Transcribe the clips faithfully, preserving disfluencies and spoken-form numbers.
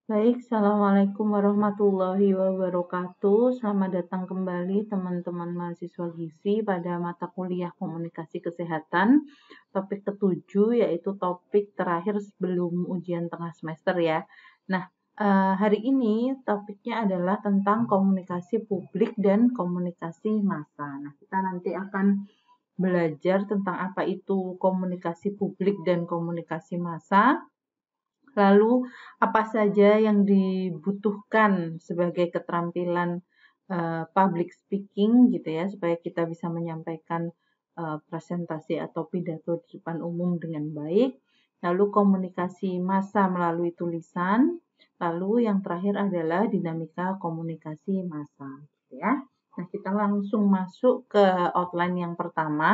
Baik, Assalamualaikum warahmatullahi wabarakatuh. Selamat datang kembali teman-teman mahasiswa gizi pada mata kuliah komunikasi kesehatan. Topik ketujuh yaitu topik terakhir sebelum ujian tengah semester ya. Nah, eh, hari ini topiknya adalah tentang komunikasi publik dan komunikasi massa. Nah, kita nanti akan belajar tentang apa itu komunikasi publik dan komunikasi massa. Lalu apa saja yang dibutuhkan sebagai keterampilan uh, public speaking gitu ya, supaya kita bisa menyampaikan uh, presentasi atau pidato di depan umum dengan baik. Lalu komunikasi massa melalui tulisan. Lalu yang terakhir adalah dinamika komunikasi massa gitu ya. Nah, kita langsung masuk ke outline yang pertama.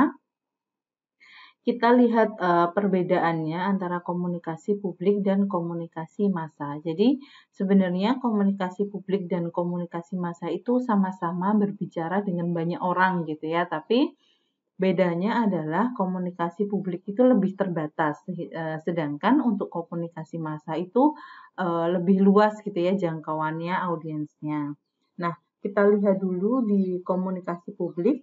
Kita lihat uh, perbedaannya antara komunikasi publik dan komunikasi massa. Jadi sebenarnya komunikasi publik dan komunikasi massa itu sama-sama berbicara dengan banyak orang gitu ya, tapi bedanya adalah komunikasi publik itu lebih terbatas, uh, sedangkan untuk komunikasi massa itu uh, lebih luas gitu ya jangkauannya, audiensnya. Nah, kita lihat dulu di komunikasi publik.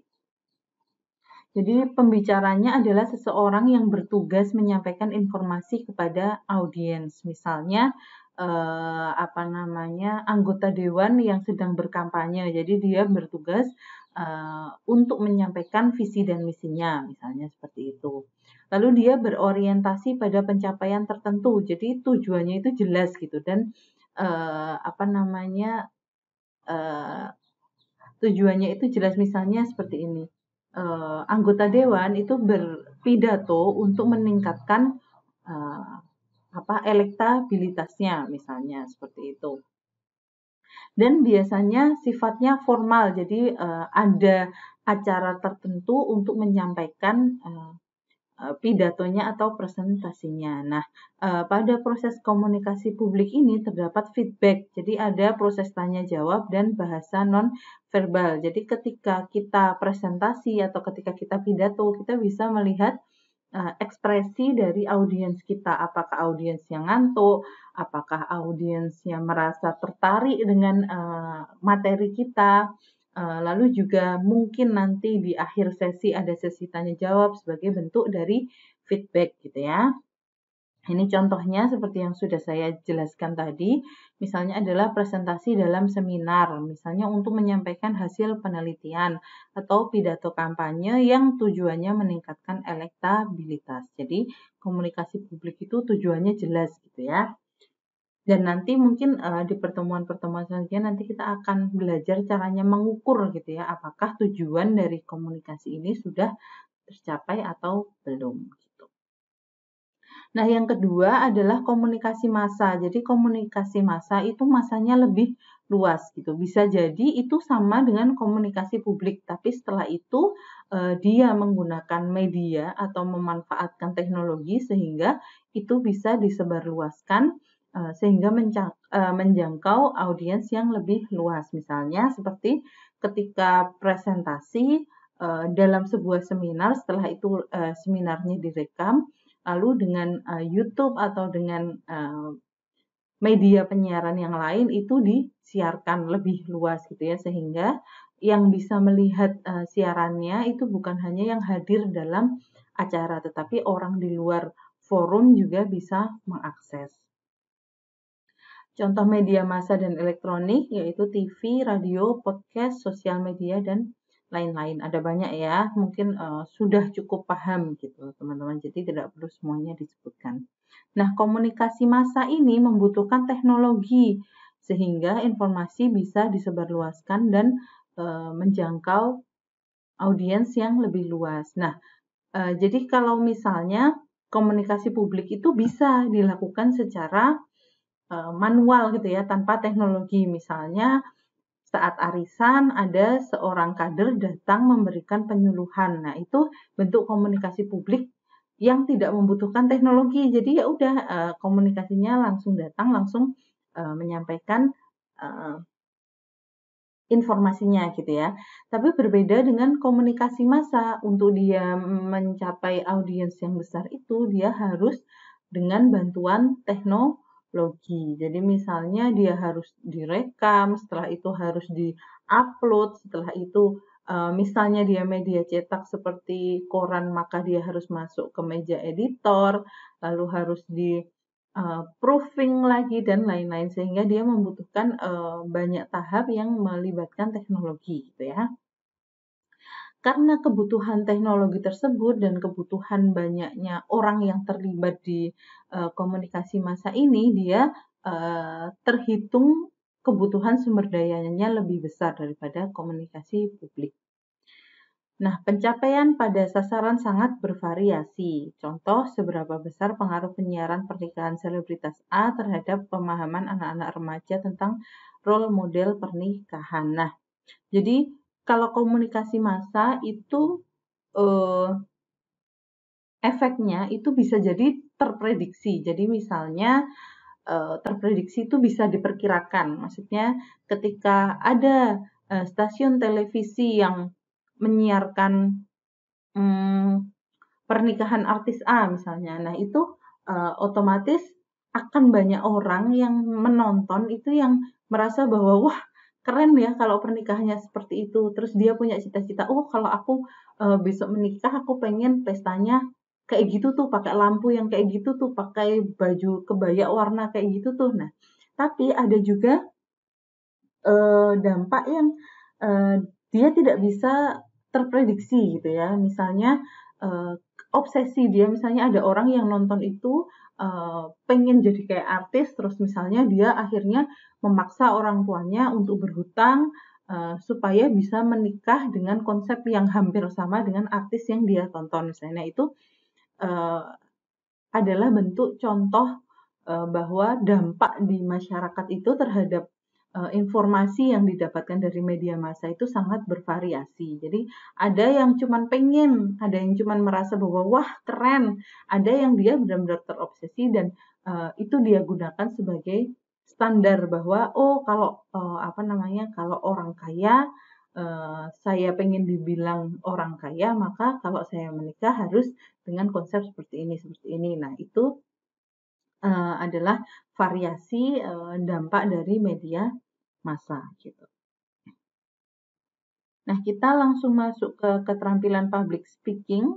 Jadi pembicaranya adalah seseorang yang bertugas menyampaikan informasi kepada audiens. Misalnya eh, apa namanya anggota dewan yang sedang berkampanye. Jadi dia bertugas eh, untuk menyampaikan visi dan misinya, misalnya seperti itu. Lalu dia berorientasi pada pencapaian tertentu. Jadi tujuannya itu jelas gitu dan eh, apa namanya eh, tujuannya itu jelas, misalnya seperti ini. Uh, anggota dewan itu berpidato untuk meningkatkan uh, apa elektabilitasnya, misalnya seperti itu. Dan biasanya sifatnya formal, jadi uh, ada acara tertentu untuk menyampaikan uh, pidatonya atau presentasinya. Nah, pada proses komunikasi publik ini terdapat feedback. Jadi ada proses tanya jawab dan bahasa non verbal. Jadi ketika kita presentasi atau ketika kita pidato, kita bisa melihat uh, ekspresi dari audiens kita. Apakah audiens yang ngantuk, apakah audiens yang merasa tertarik dengan uh, materi kita. Uh, lalu juga mungkin nanti di akhir sesi ada sesi tanya jawab sebagai bentuk dari feedback gitu ya. Ini contohnya seperti yang sudah saya jelaskan tadi, misalnya adalah presentasi dalam seminar, misalnya untuk menyampaikan hasil penelitian atau pidato kampanye yang tujuannya meningkatkan elektabilitas. Jadi komunikasi publik itu tujuannya jelas gitu ya. Dan nanti mungkin uh, di pertemuan-pertemuan selanjutnya nanti kita akan belajar caranya mengukur gitu ya, apakah tujuan dari komunikasi ini sudah tercapai atau belum. Nah, yang kedua adalah komunikasi massa. Jadi komunikasi massa itu masanya lebih luas gitu. Bisa jadi itu sama dengan komunikasi publik, tapi setelah itu eh, dia menggunakan media atau memanfaatkan teknologi sehingga itu bisa disebarluaskan eh, sehingga eh, menjangkau audiens yang lebih luas. Misalnya seperti ketika presentasi eh, dalam sebuah seminar, setelah itu eh, seminarnya direkam, lalu dengan uh, YouTube atau dengan uh, media penyiaran yang lain itu disiarkan lebih luas gitu ya, sehingga yang bisa melihat uh, siarannya itu bukan hanya yang hadir dalam acara, tetapi orang di luar forum juga bisa mengakses. Contoh media massa dan elektronik yaitu T V, radio, podcast, sosial media, dan lain-lain. Ada banyak ya, mungkin uh, sudah cukup paham gitu teman-teman, jadi tidak perlu semuanya disebutkan. Nah, komunikasi massa ini membutuhkan teknologi sehingga informasi bisa disebarluaskan dan uh, menjangkau audiens yang lebih luas. Nah, uh, jadi kalau misalnya komunikasi publik itu bisa dilakukan secara uh, manual gitu ya, tanpa teknologi. Misalnya saat arisan ada seorang kader datang memberikan penyuluhan. Nah, itu bentuk komunikasi publik yang tidak membutuhkan teknologi. Jadi ya udah uh, komunikasinya langsung datang, langsung uh, menyampaikan uh, informasinya gitu ya. Tapi berbeda dengan komunikasi massa. Untuk dia mencapai audiens yang besar itu dia harus dengan bantuan teknologi logi. Jadi misalnya dia harus direkam, setelah itu harus di-upload, setelah itu uh, misalnya dia media cetak seperti koran, maka dia harus masuk ke meja editor, lalu harus di uh, proofing lagi dan lain-lain, sehingga dia membutuhkan uh, banyak tahap yang melibatkan teknologi gitu ya. Karena kebutuhan teknologi tersebut dan kebutuhan banyaknya orang yang terlibat di uh, komunikasi massa ini, dia uh, terhitung kebutuhan sumber dayanya lebih besar daripada komunikasi publik. Nah, pencapaian pada sasaran sangat bervariasi. Contoh, seberapa besar pengaruh penyiaran pernikahan selebritas A terhadap pemahaman anak-anak remaja tentang role model pernikahan. Nah, jadi kalau komunikasi massa itu eh, efeknya itu bisa jadi terprediksi. Jadi misalnya eh, terprediksi itu bisa diperkirakan. Maksudnya ketika ada eh, stasiun televisi yang menyiarkan hmm, pernikahan artis A misalnya, nah itu eh, otomatis akan banyak orang yang menonton itu yang merasa bahwa wah keren ya kalau pernikahannya seperti itu. Terus dia punya cita-cita, oh kalau aku uh, besok menikah aku pengen pestanya kayak gitu tuh, pakai lampu yang kayak gitu tuh, pakai baju kebaya warna kayak gitu tuh. Nah, tapi ada juga uh, dampak yang uh, dia tidak bisa terprediksi gitu ya. Misalnya uh, obsesi dia, misalnya ada orang yang nonton itu uh, pengen jadi kayak artis, terus misalnya dia akhirnya memaksa orang tuanya untuk berhutang uh, supaya bisa menikah dengan konsep yang hampir sama dengan artis yang dia tonton misalnya. Nah, itu uh, adalah bentuk contoh uh, bahwa dampak di masyarakat itu terhadap uh, informasi yang didapatkan dari media massa itu sangat bervariasi. Jadi ada yang cuman pengen, ada yang cuman merasa bahwa wah keren, ada yang dia benar-benar terobsesi dan uh, itu dia gunakan sebagai standar bahwa oh kalau uh, apa namanya kalau orang kaya uh, saya pengen dibilang orang kaya, maka kalau saya menikah harus dengan konsep seperti ini, seperti ini. Nah, itu uh, adalah variasi uh, dampak dari media massa gitu. Nah, kita langsung masuk ke keterampilan public speaking.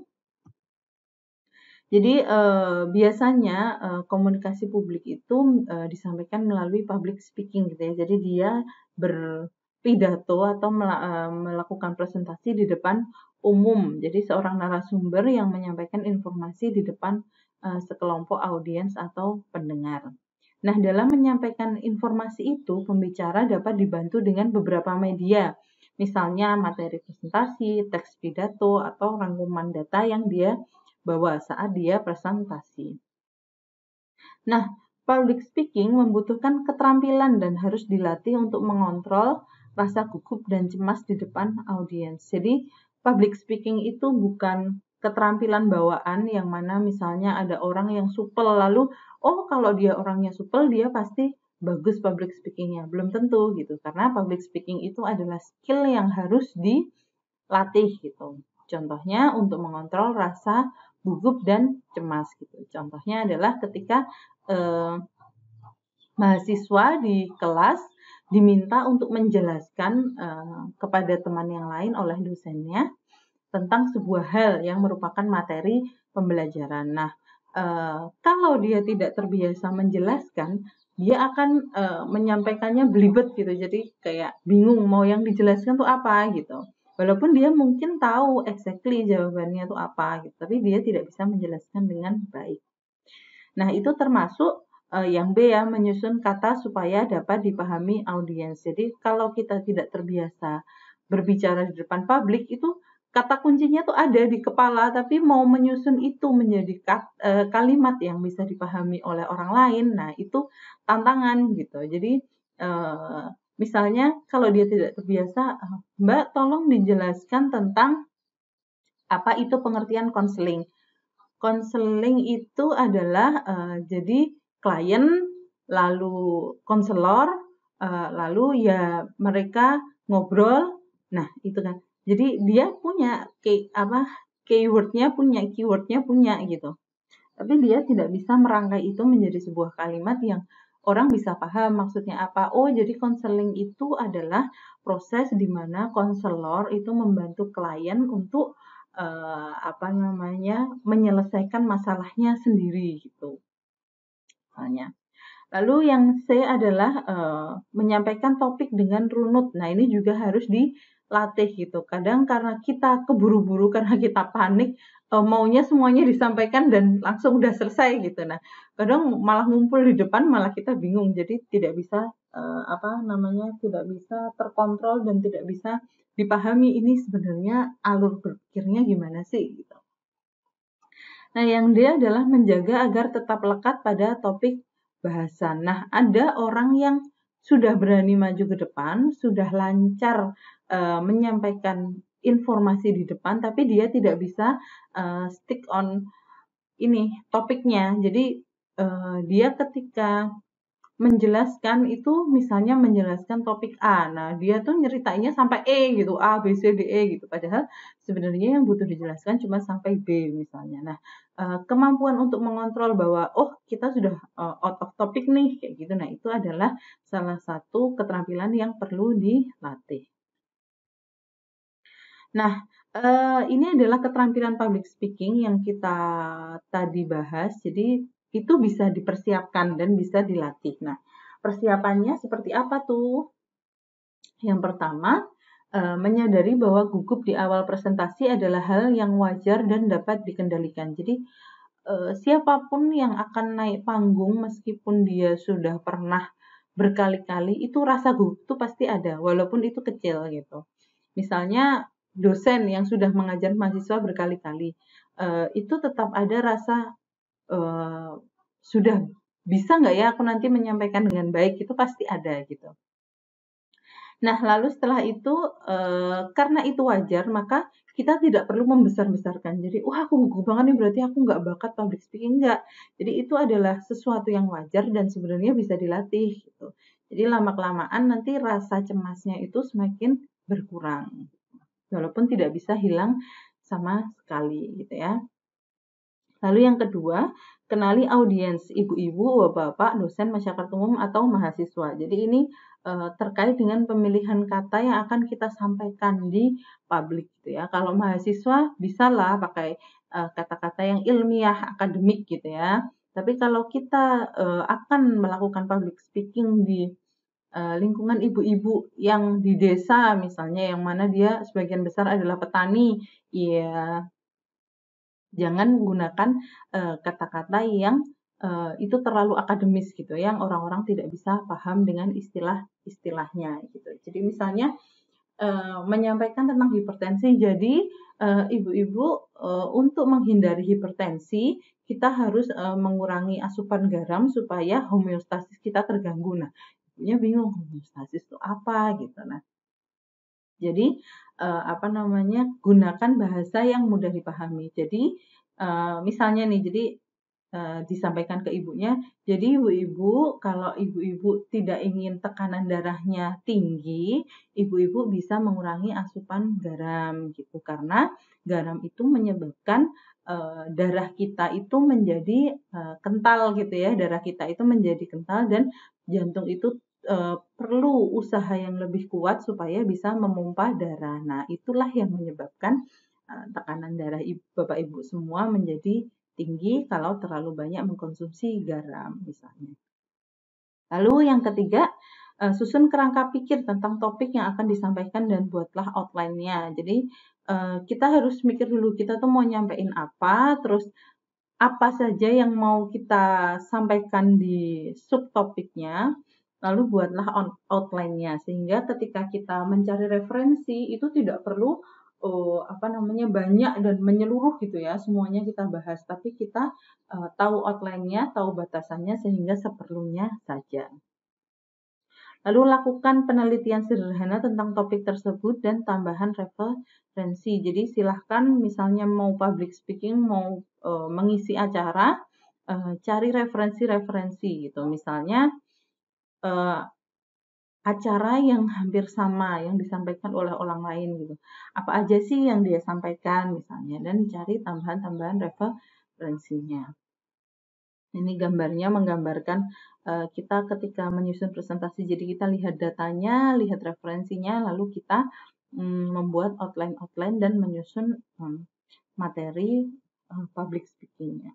Jadi eh, biasanya eh, komunikasi publik itu eh, disampaikan melalui public speaking gitu ya. Jadi dia berpidato atau eh, melakukan presentasi di depan umum. Jadi seorang narasumber yang menyampaikan informasi di depan eh, sekelompok audiens atau pendengar. Nah, dalam menyampaikan informasi itu, pembicara dapat dibantu dengan beberapa media. Misalnya materi presentasi, teks pidato, atau rangkuman data yang dia bawa saat dia presentasi. Nah, public speaking membutuhkan keterampilan dan harus dilatih untuk mengontrol rasa gugup dan cemas di depan audiens. Jadi, public speaking itu bukan keterampilan bawaan yang mana misalnya ada orang yang supel lalu, oh kalau dia orangnya supel dia pasti bagus public speakingnya. Belum tentu gitu, karena public speaking itu adalah skill yang harus dilatih gitu. Contohnya untuk mengontrol rasa gugup dan cemas gitu. Contohnya adalah ketika eh, mahasiswa di kelas diminta untuk menjelaskan eh, kepada teman yang lain oleh dosennya tentang sebuah hal yang merupakan materi pembelajaran. Nah, eh, kalau dia tidak terbiasa menjelaskan, dia akan eh, menyampaikannya belibet gitu. Jadi kayak bingung mau yang dijelaskan tuh apa gitu. Walaupun dia mungkin tahu exactly jawabannya itu apa gitu, tapi dia tidak bisa menjelaskan dengan baik. Nah, itu termasuk uh, yang B ya, menyusun kata supaya dapat dipahami audiens. Jadi, kalau kita tidak terbiasa berbicara di depan publik, itu kata kuncinya tuh ada di kepala, tapi mau menyusun itu menjadi kat, uh, kalimat yang bisa dipahami oleh orang lain, nah itu tantangan gitu. Jadi, uh, misalnya kalau dia tidak terbiasa, Mbak tolong dijelaskan tentang apa itu pengertian konseling. Konseling itu adalah uh, jadi klien, lalu konselor, uh, lalu ya mereka ngobrol. Nah itu kan. Jadi dia punya key, apa keywordnya punya, keywordnya punya gitu. Tapi dia tidak bisa merangkai itu menjadi sebuah kalimat yang orang bisa paham maksudnya apa. Oh, jadi konseling itu adalah proses di mana konselor itu membantu klien untuk uh, apa namanya menyelesaikan masalahnya sendiri gitu. Misalnya. Lalu yang C adalah uh, menyampaikan topik dengan runut. Nah, ini juga harus dilatih gitu. Kadang karena kita keburu-buru, karena kita panik, uh, maunya semuanya disampaikan dan langsung udah selesai gitu. Nah, kadang malah ngumpul di depan, malah kita bingung. Jadi tidak bisa uh, apa namanya, tidak bisa terkontrol dan tidak bisa dipahami ini sebenarnya alur berpikirnya gimana sih gitu. Nah, yang D adalah menjaga agar tetap lekat pada topik bahasan. Nah, ada orang yang sudah berani maju ke depan, sudah lancar uh, menyampaikan informasi di depan, tapi dia tidak bisa uh, stick on ini topiknya. Jadi uh, dia ketika menjelaskan itu misalnya menjelaskan topik A. Nah, dia tuh nyeritainnya sampai E gitu, A, B, C, D, E gitu. Padahal sebenarnya yang butuh dijelaskan cuma sampai B misalnya. Nah, uh, kemampuan untuk mengontrol bahwa oh kita sudah uh, out of topic nih kayak gitu. Nah, itu adalah salah satu keterampilan yang perlu dilatih. Nah, uh, ini adalah keterampilan public speaking yang kita tadi bahas. Jadi itu bisa dipersiapkan dan bisa dilatih. Nah, persiapannya seperti apa tuh? Yang pertama, uh, menyadari bahwa gugup di awal presentasi adalah hal yang wajar dan dapat dikendalikan. Jadi uh, siapapun yang akan naik panggung meskipun dia sudah pernah berkali-kali itu rasa gugup itu pasti ada walaupun itu kecil gitu. Misalnya dosen yang sudah mengajar mahasiswa berkali-kali uh, itu tetap ada rasa uh, sudah bisa nggak ya aku nanti menyampaikan dengan baik, itu pasti ada gitu. Nah, lalu setelah itu, uh, karena itu wajar, maka kita tidak perlu membesar-besarkan. Jadi, wah aku gugup banget nih, berarti aku nggak bakat public speaking, enggak. Jadi itu adalah sesuatu yang wajar dan sebenarnya bisa dilatih gitu. Jadi lama-kelamaan nanti rasa cemasnya itu semakin berkurang. Walaupun tidak bisa hilang sama sekali gitu ya. Lalu yang kedua, kenali audiens, ibu-ibu, bapak, dosen, masyarakat umum, atau mahasiswa. Jadi ini uh, terkait dengan pemilihan kata yang akan kita sampaikan di publik gitu ya. Kalau mahasiswa bisalah pakai uh, kata-kata yang ilmiah, akademik gitu ya. Tapi kalau kita uh, akan melakukan public speaking di uh, lingkungan ibu-ibu yang di desa misalnya, yang mana dia sebagian besar adalah petani, ya jangan gunakan uh, kata-kata yang uh, itu terlalu akademis gitu, yang orang-orang tidak bisa paham dengan istilah-istilahnya gitu. Jadi misalnya uh, menyampaikan tentang hipertensi, jadi uh, ibu-ibu uh, untuk menghindari hipertensi kita harus uh, mengurangi asupan garam supaya homeostasis kita terganggu. Nah, ibunya bingung homeostasis itu apa gitu. Nah, jadi uh, apa namanya gunakan bahasa yang mudah dipahami. Jadi uh, misalnya nih, jadi uh, disampaikan ke ibunya. Jadi ibu-ibu kalau ibu-ibu tidak ingin tekanan darahnya tinggi, ibu-ibu bisa mengurangi asupan garam gitu. Karena garam itu menyebabkan uh, darah kita itu menjadi uh, kental gitu ya. Darah kita itu menjadi kental dan jantung itu Uh, perlu usaha yang lebih kuat supaya bisa memompa darah. Nah, itulah yang menyebabkan uh, tekanan darah ibu, Bapak Ibu semua menjadi tinggi kalau terlalu banyak mengkonsumsi garam misalnya. Lalu yang ketiga, uh, susun kerangka pikir tentang topik yang akan disampaikan dan buatlah outline-nya. Jadi uh, kita harus mikir dulu kita tuh mau nyampein apa, terus apa saja yang mau kita sampaikan di subtopiknya, lalu buatlah outline-nya sehingga ketika kita mencari referensi itu tidak perlu uh, apa namanya banyak dan menyeluruh gitu ya, semuanya kita bahas, tapi kita uh, tahu outline-nya, tahu batasannya sehingga seperlunya saja. Lalu lakukan penelitian sederhana tentang topik tersebut dan tambahan referensi. Jadi silahkan misalnya mau public speaking, mau uh, mengisi acara, uh, cari referensi-referensi gitu. Misalnya uh, acara yang hampir sama yang disampaikan oleh orang lain gitu. Apa aja sih yang dia sampaikan misalnya, dan cari tambahan-tambahan referensinya. Ini gambarnya menggambarkan uh, kita ketika menyusun presentasi, jadi kita lihat datanya, lihat referensinya, lalu kita um, membuat outline-outline dan menyusun um, materi uh, public speaking-nya.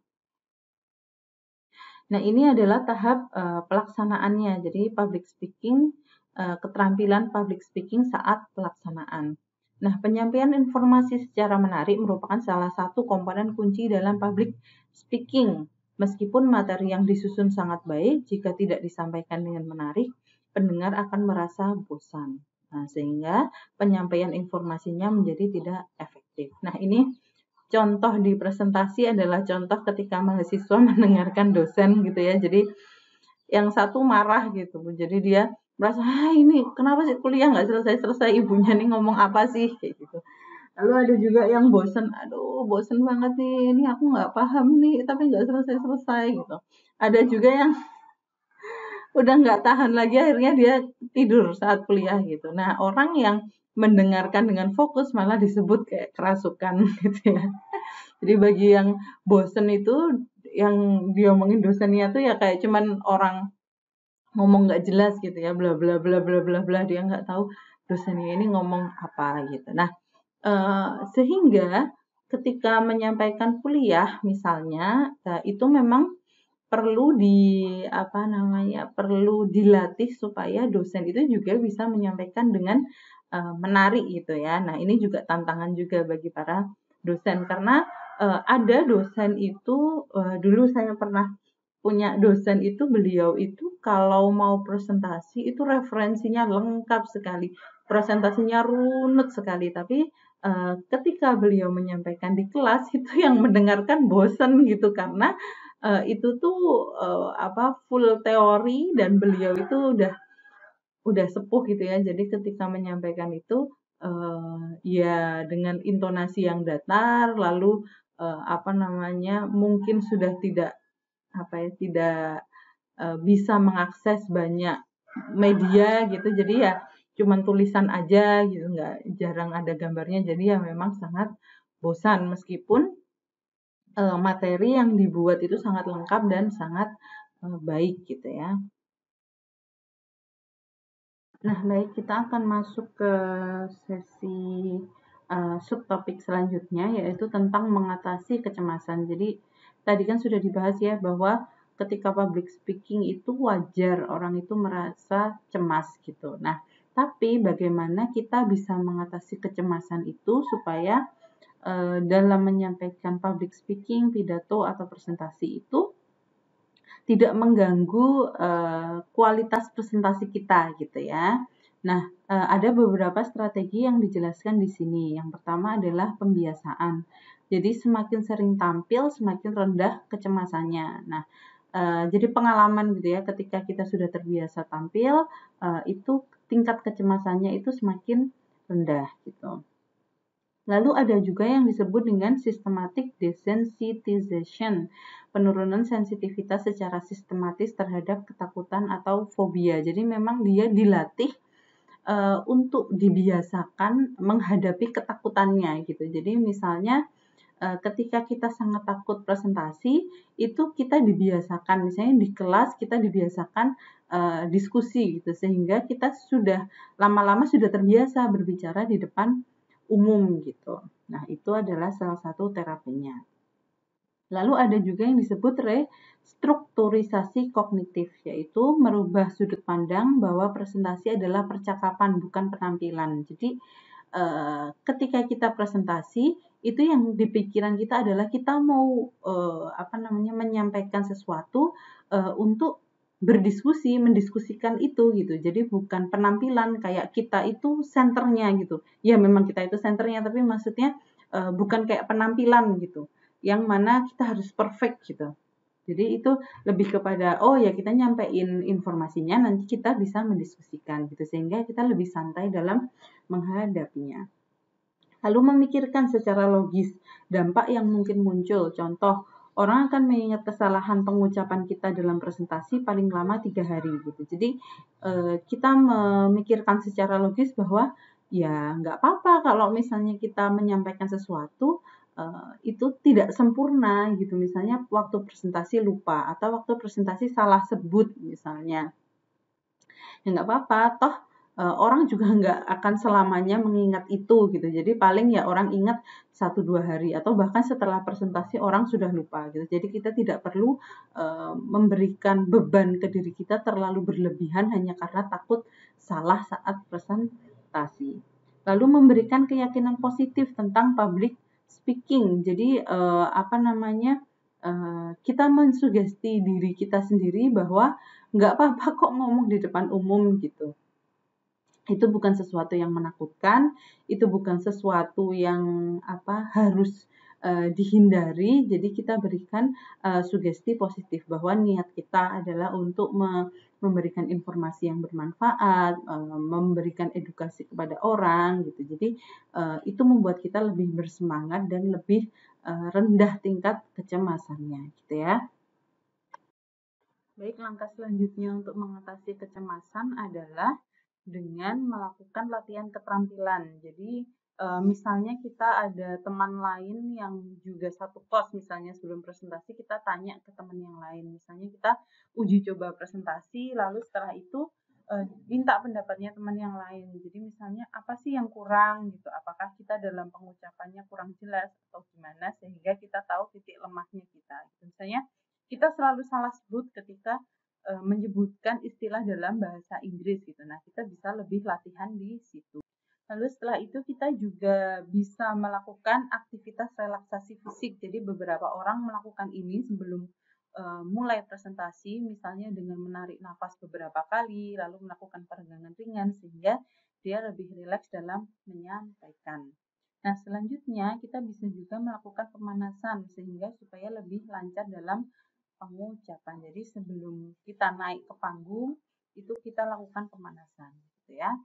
Nah, ini adalah tahap uh, pelaksanaannya. Jadi public speaking, uh, keterampilan public speaking saat pelaksanaan. Nah, penyampaian informasi secara menarik merupakan salah satu komponen kunci dalam public speaking. Meskipun materi yang disusun sangat baik, jika tidak disampaikan dengan menarik, pendengar akan merasa bosan. Nah, sehingga penyampaian informasinya menjadi tidak efektif. Nah, ini contoh di presentasi adalah contoh ketika mahasiswa mendengarkan dosen gitu ya. Jadi yang satu marah gitu. Jadi dia merasa, ah ini kenapa sih kuliah nggak selesai-selesai, ibunya nih ngomong apa sih kayak gitu. Lalu ada juga yang bosen, aduh bosen banget nih, ini aku nggak paham nih, tapi nggak selesai-selesai gitu. Ada juga yang udah nggak tahan lagi, akhirnya dia tidur saat kuliah gitu. Nah, orang yang mendengarkan dengan fokus malah disebut kayak kerasukan gitu ya. Jadi bagi yang bosen itu, yang diomongin dosennya tuh ya kayak cuman orang ngomong nggak jelas gitu ya, bla bla bla bla bla bla, dia nggak tahu dosennya ini ngomong apa gitu. Nah, eh, sehingga ketika menyampaikan kuliah misalnya, eh, itu memang perlu di apa namanya perlu dilatih supaya dosen itu juga bisa menyampaikan dengan uh, menarik gitu ya. Nah, ini juga tantangan juga bagi para dosen karena uh, ada dosen itu uh, dulu saya pernah punya dosen itu, beliau itu kalau mau presentasi itu referensinya lengkap sekali, presentasinya runut sekali, tapi uh, ketika beliau menyampaikan di kelas itu yang mendengarkan bosen gitu karena uh, itu tuh uh, apa full teori dan beliau itu udah udah sepuh gitu ya. Jadi ketika menyampaikan itu uh, ya dengan intonasi yang datar, lalu uh, apa namanya mungkin sudah tidak apa ya tidak uh, bisa mengakses banyak media gitu. Jadi ya cuman tulisan aja gitu, nggak jarang ada gambarnya. Jadi ya memang sangat bosan meskipun uh, materi yang dibuat itu sangat lengkap dan sangat uh, baik gitu ya. Nah, baik, kita akan masuk ke sesi uh, subtopik selanjutnya, yaitu tentang mengatasi kecemasan. Jadi, tadi kan sudah dibahas ya bahwa ketika public speaking itu wajar orang itu merasa cemas gitu. Nah, tapi bagaimana kita bisa mengatasi kecemasan itu supaya uh, dalam menyampaikan public speaking, pidato atau presentasi itu tidak mengganggu uh, kualitas presentasi kita gitu ya. Nah, uh, ada beberapa strategi yang dijelaskan di sini. Yang pertama adalah pembiasaan. Jadi semakin sering tampil, semakin rendah kecemasannya. Nah, uh, jadi pengalaman gitu ya, ketika kita sudah terbiasa tampil, uh, itu tingkat kecemasannya itu semakin rendah gitu. Lalu ada juga yang disebut dengan systematic desensitization, penurunan sensitivitas secara sistematis terhadap ketakutan atau fobia. Jadi memang dia dilatih uh, untuk dibiasakan menghadapi ketakutannya gitu. Jadi misalnya uh, ketika kita sangat takut presentasi, itu kita dibiasakan, misalnya di kelas kita dibiasakan uh, diskusi gitu, sehingga kita sudah lama-lama sudah terbiasa berbicara di depan umum gitu. Nah, itu adalah salah satu terapinya. Lalu ada juga yang disebut restrukturisasi kognitif, yaitu merubah sudut pandang bahwa presentasi adalah percakapan, bukan penampilan. Jadi, eh, ketika kita presentasi, itu yang di pikiran kita adalah kita mau eh, apa namanya menyampaikan sesuatu eh, untuk berdiskusi, mendiskusikan itu gitu. Jadi bukan penampilan kayak kita itu senternya gitu. Ya memang kita itu senternya, tapi maksudnya uh, bukan kayak penampilan gitu. Yang mana kita harus perfect gitu. Jadi itu lebih kepada oh ya kita nyampein informasinya, nanti kita bisa mendiskusikan gitu sehingga kita lebih santai dalam menghadapinya. Lalu memikirkan secara logis dampak yang mungkin muncul. Contoh, orang akan mengingat kesalahan pengucapan kita dalam presentasi paling lama tiga hari gitu. Jadi eh, kita memikirkan secara logis bahwa ya nggak apa-apa kalau misalnya kita menyampaikan sesuatu uh, itu tidak sempurna gitu. Misalnya waktu presentasi lupa atau waktu presentasi salah sebut misalnya. Ya nggak apa-apa, toh uh, orang juga nggak akan selamanya mengingat itu gitu. Jadi paling ya orang ingat satu dua hari atau bahkan setelah presentasi orang sudah lupa gitu. Jadi kita tidak perlu uh, memberikan beban ke diri kita terlalu berlebihan hanya karena takut salah saat presentasi. Lalu memberikan keyakinan positif tentang public speaking. Jadi uh, apa namanya? Uh, kita mensugesti diri kita sendiri bahwa nggak apa-apa kok ngomong di depan umum gitu. Itu bukan sesuatu yang menakutkan, itu bukan sesuatu yang apa harus uh, dihindari. Jadi kita berikan uh, sugesti positif bahwa niat kita adalah untuk me memberikan informasi yang bermanfaat, uh, memberikan edukasi kepada orang gitu. Jadi uh, itu membuat kita lebih bersemangat dan lebih uh, rendah tingkat kecemasannya gitu ya. Baik, langkah selanjutnya untuk mengatasi kecemasan adalah dengan melakukan latihan keterampilan. Jadi, e, misalnya kita ada teman lain yang juga satu kos, misalnya sebelum presentasi kita tanya ke teman yang lain. Misalnya kita uji coba presentasi, lalu setelah itu e, minta pendapatnya teman yang lain. Jadi misalnya apa sih yang kurang gitu? Apakah kita dalam pengucapannya kurang jelas atau gimana sehingga kita tahu titik lemahnya kita. Misalnya kita selalu salah sebut ketika e, menyebutkan istilah dalam bahasa Inggris gitu. Nah, kita bisa lebih latihan di situ. Lalu setelah itu kita juga bisa melakukan aktivitas relaksasi fisik. Jadi beberapa orang melakukan ini sebelum e, mulai presentasi, misalnya dengan menarik nafas beberapa kali, lalu melakukan peregangan ringan sehingga dia lebih rileks dalam menyampaikan. Nah, selanjutnya kita bisa juga melakukan pemanasan sehingga supaya lebih lancar dalam pengucapan. Jadi sebelum kita naik ke panggung, itu kita lakukan pemanasan, gitu ya.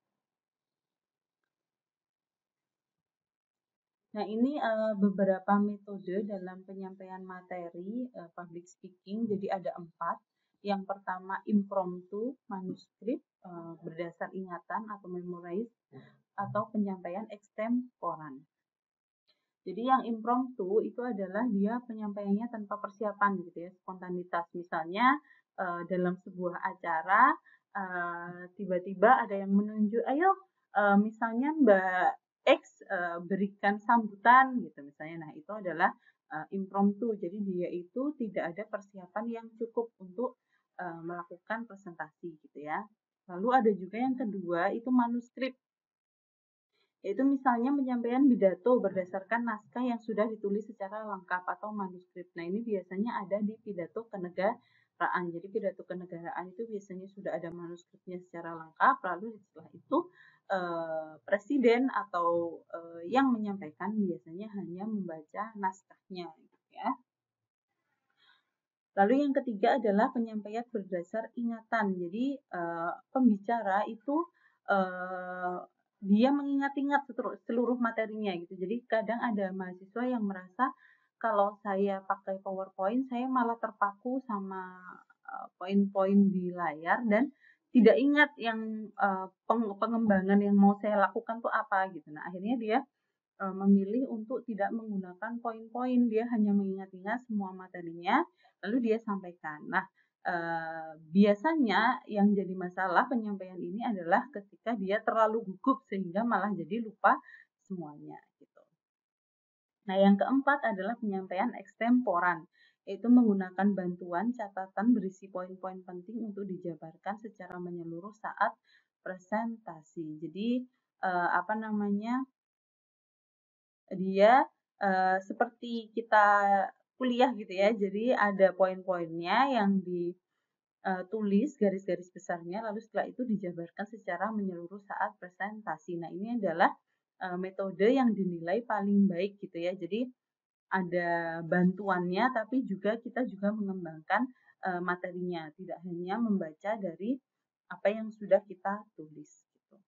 Nah, ini uh, beberapa metode dalam penyampaian materi uh, public speaking. Jadi ada empat. Yang pertama impromptu, manuskrip, uh, berdasar ingatan atau memorize, atau penyampaian extemporan. Jadi yang impromptu itu adalah dia penyampaiannya tanpa persiapan gitu ya, spontanitas. Misalnya uh, dalam sebuah acara tiba-tiba uh, ada yang menunjuk, ayo uh, misalnya Mbak X uh, berikan sambutan gitu misalnya. Nah itu adalah uh, impromptu. Jadi dia itu tidak ada persiapan yang cukup untuk uh, melakukan presentasi gitu ya. Lalu ada juga yang kedua itu manuskrip. Yaitu misalnya penyampaian pidato berdasarkan naskah yang sudah ditulis secara lengkap atau manuskrip. Nah, ini biasanya ada di pidato kenegaraan. Jadi pidato kenegaraan itu biasanya sudah ada manuskripnya secara lengkap, lalu setelah itu eh, presiden atau eh, yang menyampaikan biasanya hanya membaca naskahnya ya. Lalu yang ketiga adalah penyampaian berdasar ingatan. Jadi uh, pembicara itu uh, dia mengingat-ingat seluruh materinya gitu. Jadi kadang ada mahasiswa yang merasa kalau saya pakai PowerPoint, saya malah terpaku sama poin-poin di layar dan tidak ingat yang uh, pengembangan yang mau saya lakukan tuh apa gitu. Nah akhirnya dia uh, memilih untuk tidak menggunakan poin-poin, dia hanya mengingat-ingat semua materinya, lalu dia sampaikan. Nah uh, biasanya yang jadi masalah penyampaian ini adalah ketika dia terlalu gugup sehingga malah jadi lupa semuanya gitu. Nah yang keempat adalah penyampaian extemporan, yaitu menggunakan bantuan catatan berisi poin-poin penting untuk dijabarkan secara menyeluruh saat presentasi. Jadi eh, apa namanya dia uh, seperti kita kuliah gitu ya. Jadi ada poin-poinnya yang ditulis garis-garis besarnya, lalu setelah itu dijabarkan secara menyeluruh saat presentasi. Nah ini adalah uh, metode yang dinilai paling baik gitu ya. Jadi ada bantuannya, tapi juga kita juga mengembangkan uh, materinya, tidak hanya membaca dari apa yang sudah kita tulis. Gitu.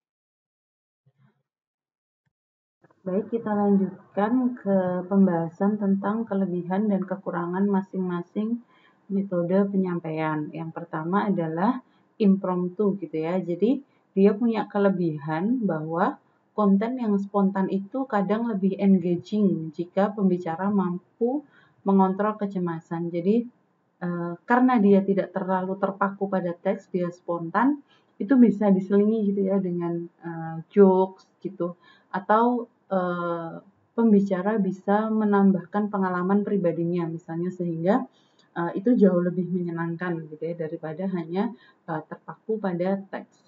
Baik, kita lanjutkan ke pembahasan tentang kelebihan dan kekurangan masing-masing metode penyampaian. Yang pertama adalah impromptu gitu ya. Jadi dia punya kelebihan bahwa konten yang spontan itu kadang lebih engaging jika pembicara mampu mengontrol kecemasan. Jadi uh, karena dia tidak terlalu terpaku pada teks, dia spontan, itu bisa diselingi gitu ya dengan uh, jokes gitu, atau uh, pembicara bisa menambahkan pengalaman pribadinya misalnya, sehingga uh, itu jauh lebih menyenangkan gitu ya daripada hanya uh, terpaku pada teks.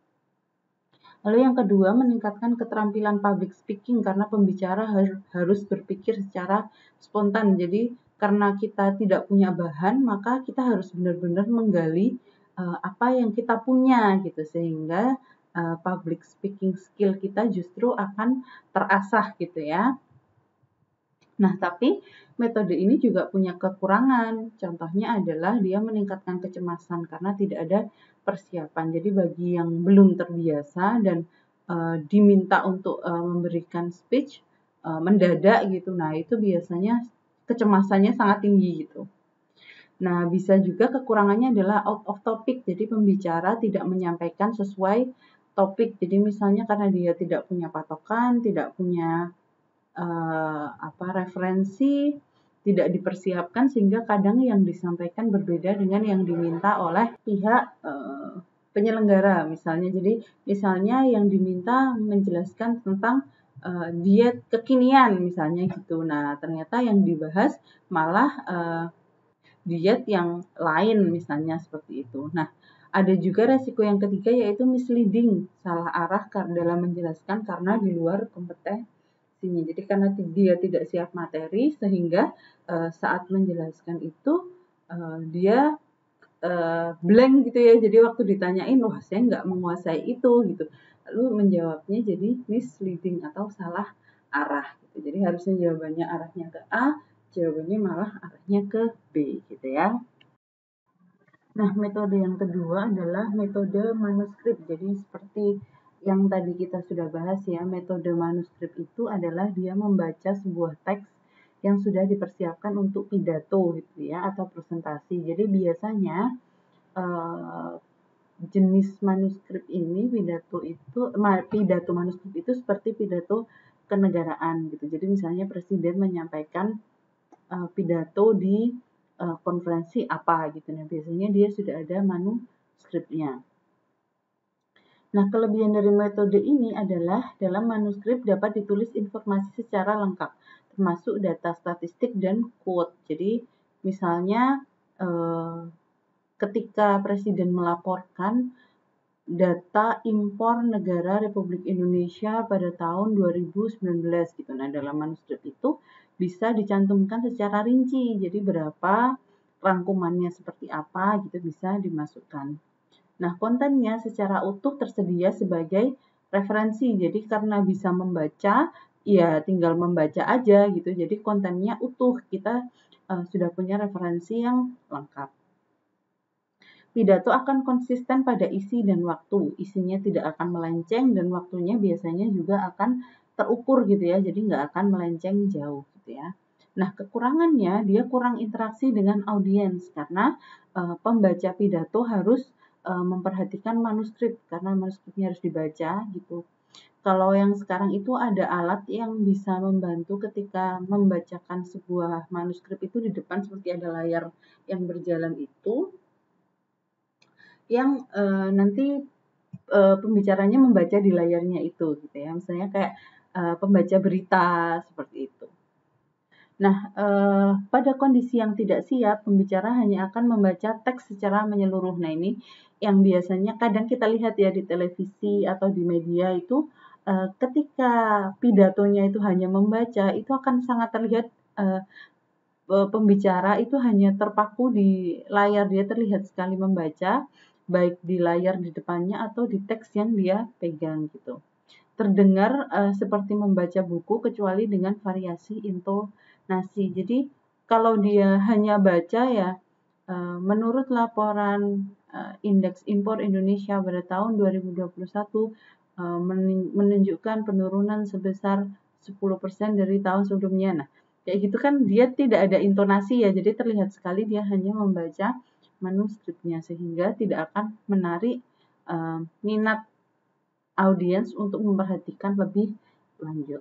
Lalu yang kedua, meningkatkan keterampilan public speaking karena pembicara harus berpikir secara spontan. Jadi karena kita tidak punya bahan, maka kita harus benar-benar menggali uh, apa yang kita punya gitu, sehingga uh, public speaking skill kita justru akan terasah gitu ya. Nah, tapi metode ini juga punya kekurangan. Contohnya adalah dia meningkatkan kecemasan karena tidak ada persiapan. Jadi bagi yang belum terbiasa dan uh, diminta untuk uh, memberikan speech uh, mendadak gitu, nah itu biasanya kecemasannya sangat tinggi gitu. Nah, bisa juga kekurangannya adalah out of topic. Jadi pembicara tidak menyampaikan sesuai topik. Jadi misalnya karena dia tidak punya patokan, tidak punya Uh, apa referensi, tidak dipersiapkan, sehingga kadang yang disampaikan berbeda dengan yang diminta oleh pihak uh, penyelenggara misalnya. Jadi misalnya yang diminta menjelaskan tentang uh, diet kekinian misalnya gitu. Nah, ternyata yang dibahas malah uh, diet yang lain misalnya seperti itu. Nah, ada juga resiko yang ketiga yaitu misleading, salah arah dalam menjelaskan karena di luar kompetensi. Jadi karena dia tidak siap materi, sehingga uh, saat menjelaskan itu uh, dia uh, blank gitu ya. Jadi waktu ditanyain, wah saya nggak menguasai itu gitu. Lalu menjawabnya jadi misleading atau salah arah. Gitu. Jadi harusnya jawabannya arahnya ke A, jawabannya malah arahnya ke B gitu ya. Nah, metode yang kedua adalah metode manuskrip. Jadi seperti yang tadi kita sudah bahas ya, metode manuskrip itu adalah dia membaca sebuah teks yang sudah dipersiapkan untuk pidato gitu ya, atau presentasi. Jadi biasanya eh, jenis manuskrip ini, pidato itu, pidato manuskrip itu seperti pidato kenegaraan gitu. Jadi misalnya presiden menyampaikan uh, pidato di uh, konferensi apa gitu. Nah, biasanya dia sudah ada manuskripnya. Nah, kelebihan dari metode ini adalah dalam manuskrip dapat ditulis informasi secara lengkap, termasuk data statistik dan quote. Jadi, misalnya eh, ketika Presiden melaporkan data impor negara Republik Indonesia pada tahun dua ribu sembilan belas gitu. Nah, dalam manuskrip itu bisa dicantumkan secara rinci. Jadi berapa rangkumannya seperti apa gitu bisa dimasukkan. Nah, kontennya secara utuh tersedia sebagai referensi. Jadi karena bisa membaca, ya tinggal membaca aja gitu. Jadi kontennya utuh. Kita uh, sudah punya referensi yang lengkap. Pidato akan konsisten pada isi dan waktu. Isinya tidak akan melenceng dan waktunya biasanya juga akan terukur gitu ya. Jadi nggak akan melenceng jauh gitu ya. Nah, kekurangannya dia kurang interaksi dengan audiens karena uh, pembaca pidato harus uh, memperhatikan manuskrip karena manuskripnya harus dibaca gitu. Kalau yang sekarang itu ada alat yang bisa membantu ketika membacakan sebuah manuskrip itu di depan seperti ada layar yang berjalan itu, yang uh, nanti uh, pembicaranya membaca di layarnya itu gitu ya. Misalnya kayak uh, pembaca berita seperti itu. Nah, eh, pada kondisi yang tidak siap, pembicara hanya akan membaca teks secara menyeluruh. Nah, ini yang biasanya kadang kita lihat ya di televisi atau di media itu, eh, ketika pidatonya itu hanya membaca, itu akan sangat terlihat eh, pembicara itu hanya terpaku di layar, dia terlihat sekali membaca, baik di layar di depannya atau di teks yang dia pegang gitu. Terdengar uh, seperti membaca buku kecuali dengan variasi intonasi. Jadi kalau dia hanya baca ya, uh, menurut laporan uh, Indeks Impor Indonesia pada tahun dua ribu dua puluh satu uh, menunjukkan penurunan sebesar sepuluh persen dari tahun sebelumnya. Nah, kayak gitu kan dia tidak ada intonasi ya, jadi terlihat sekali dia hanya membaca manuskripnya sehingga tidak akan menarik uh, minat audiens untuk memperhatikan lebih lanjut.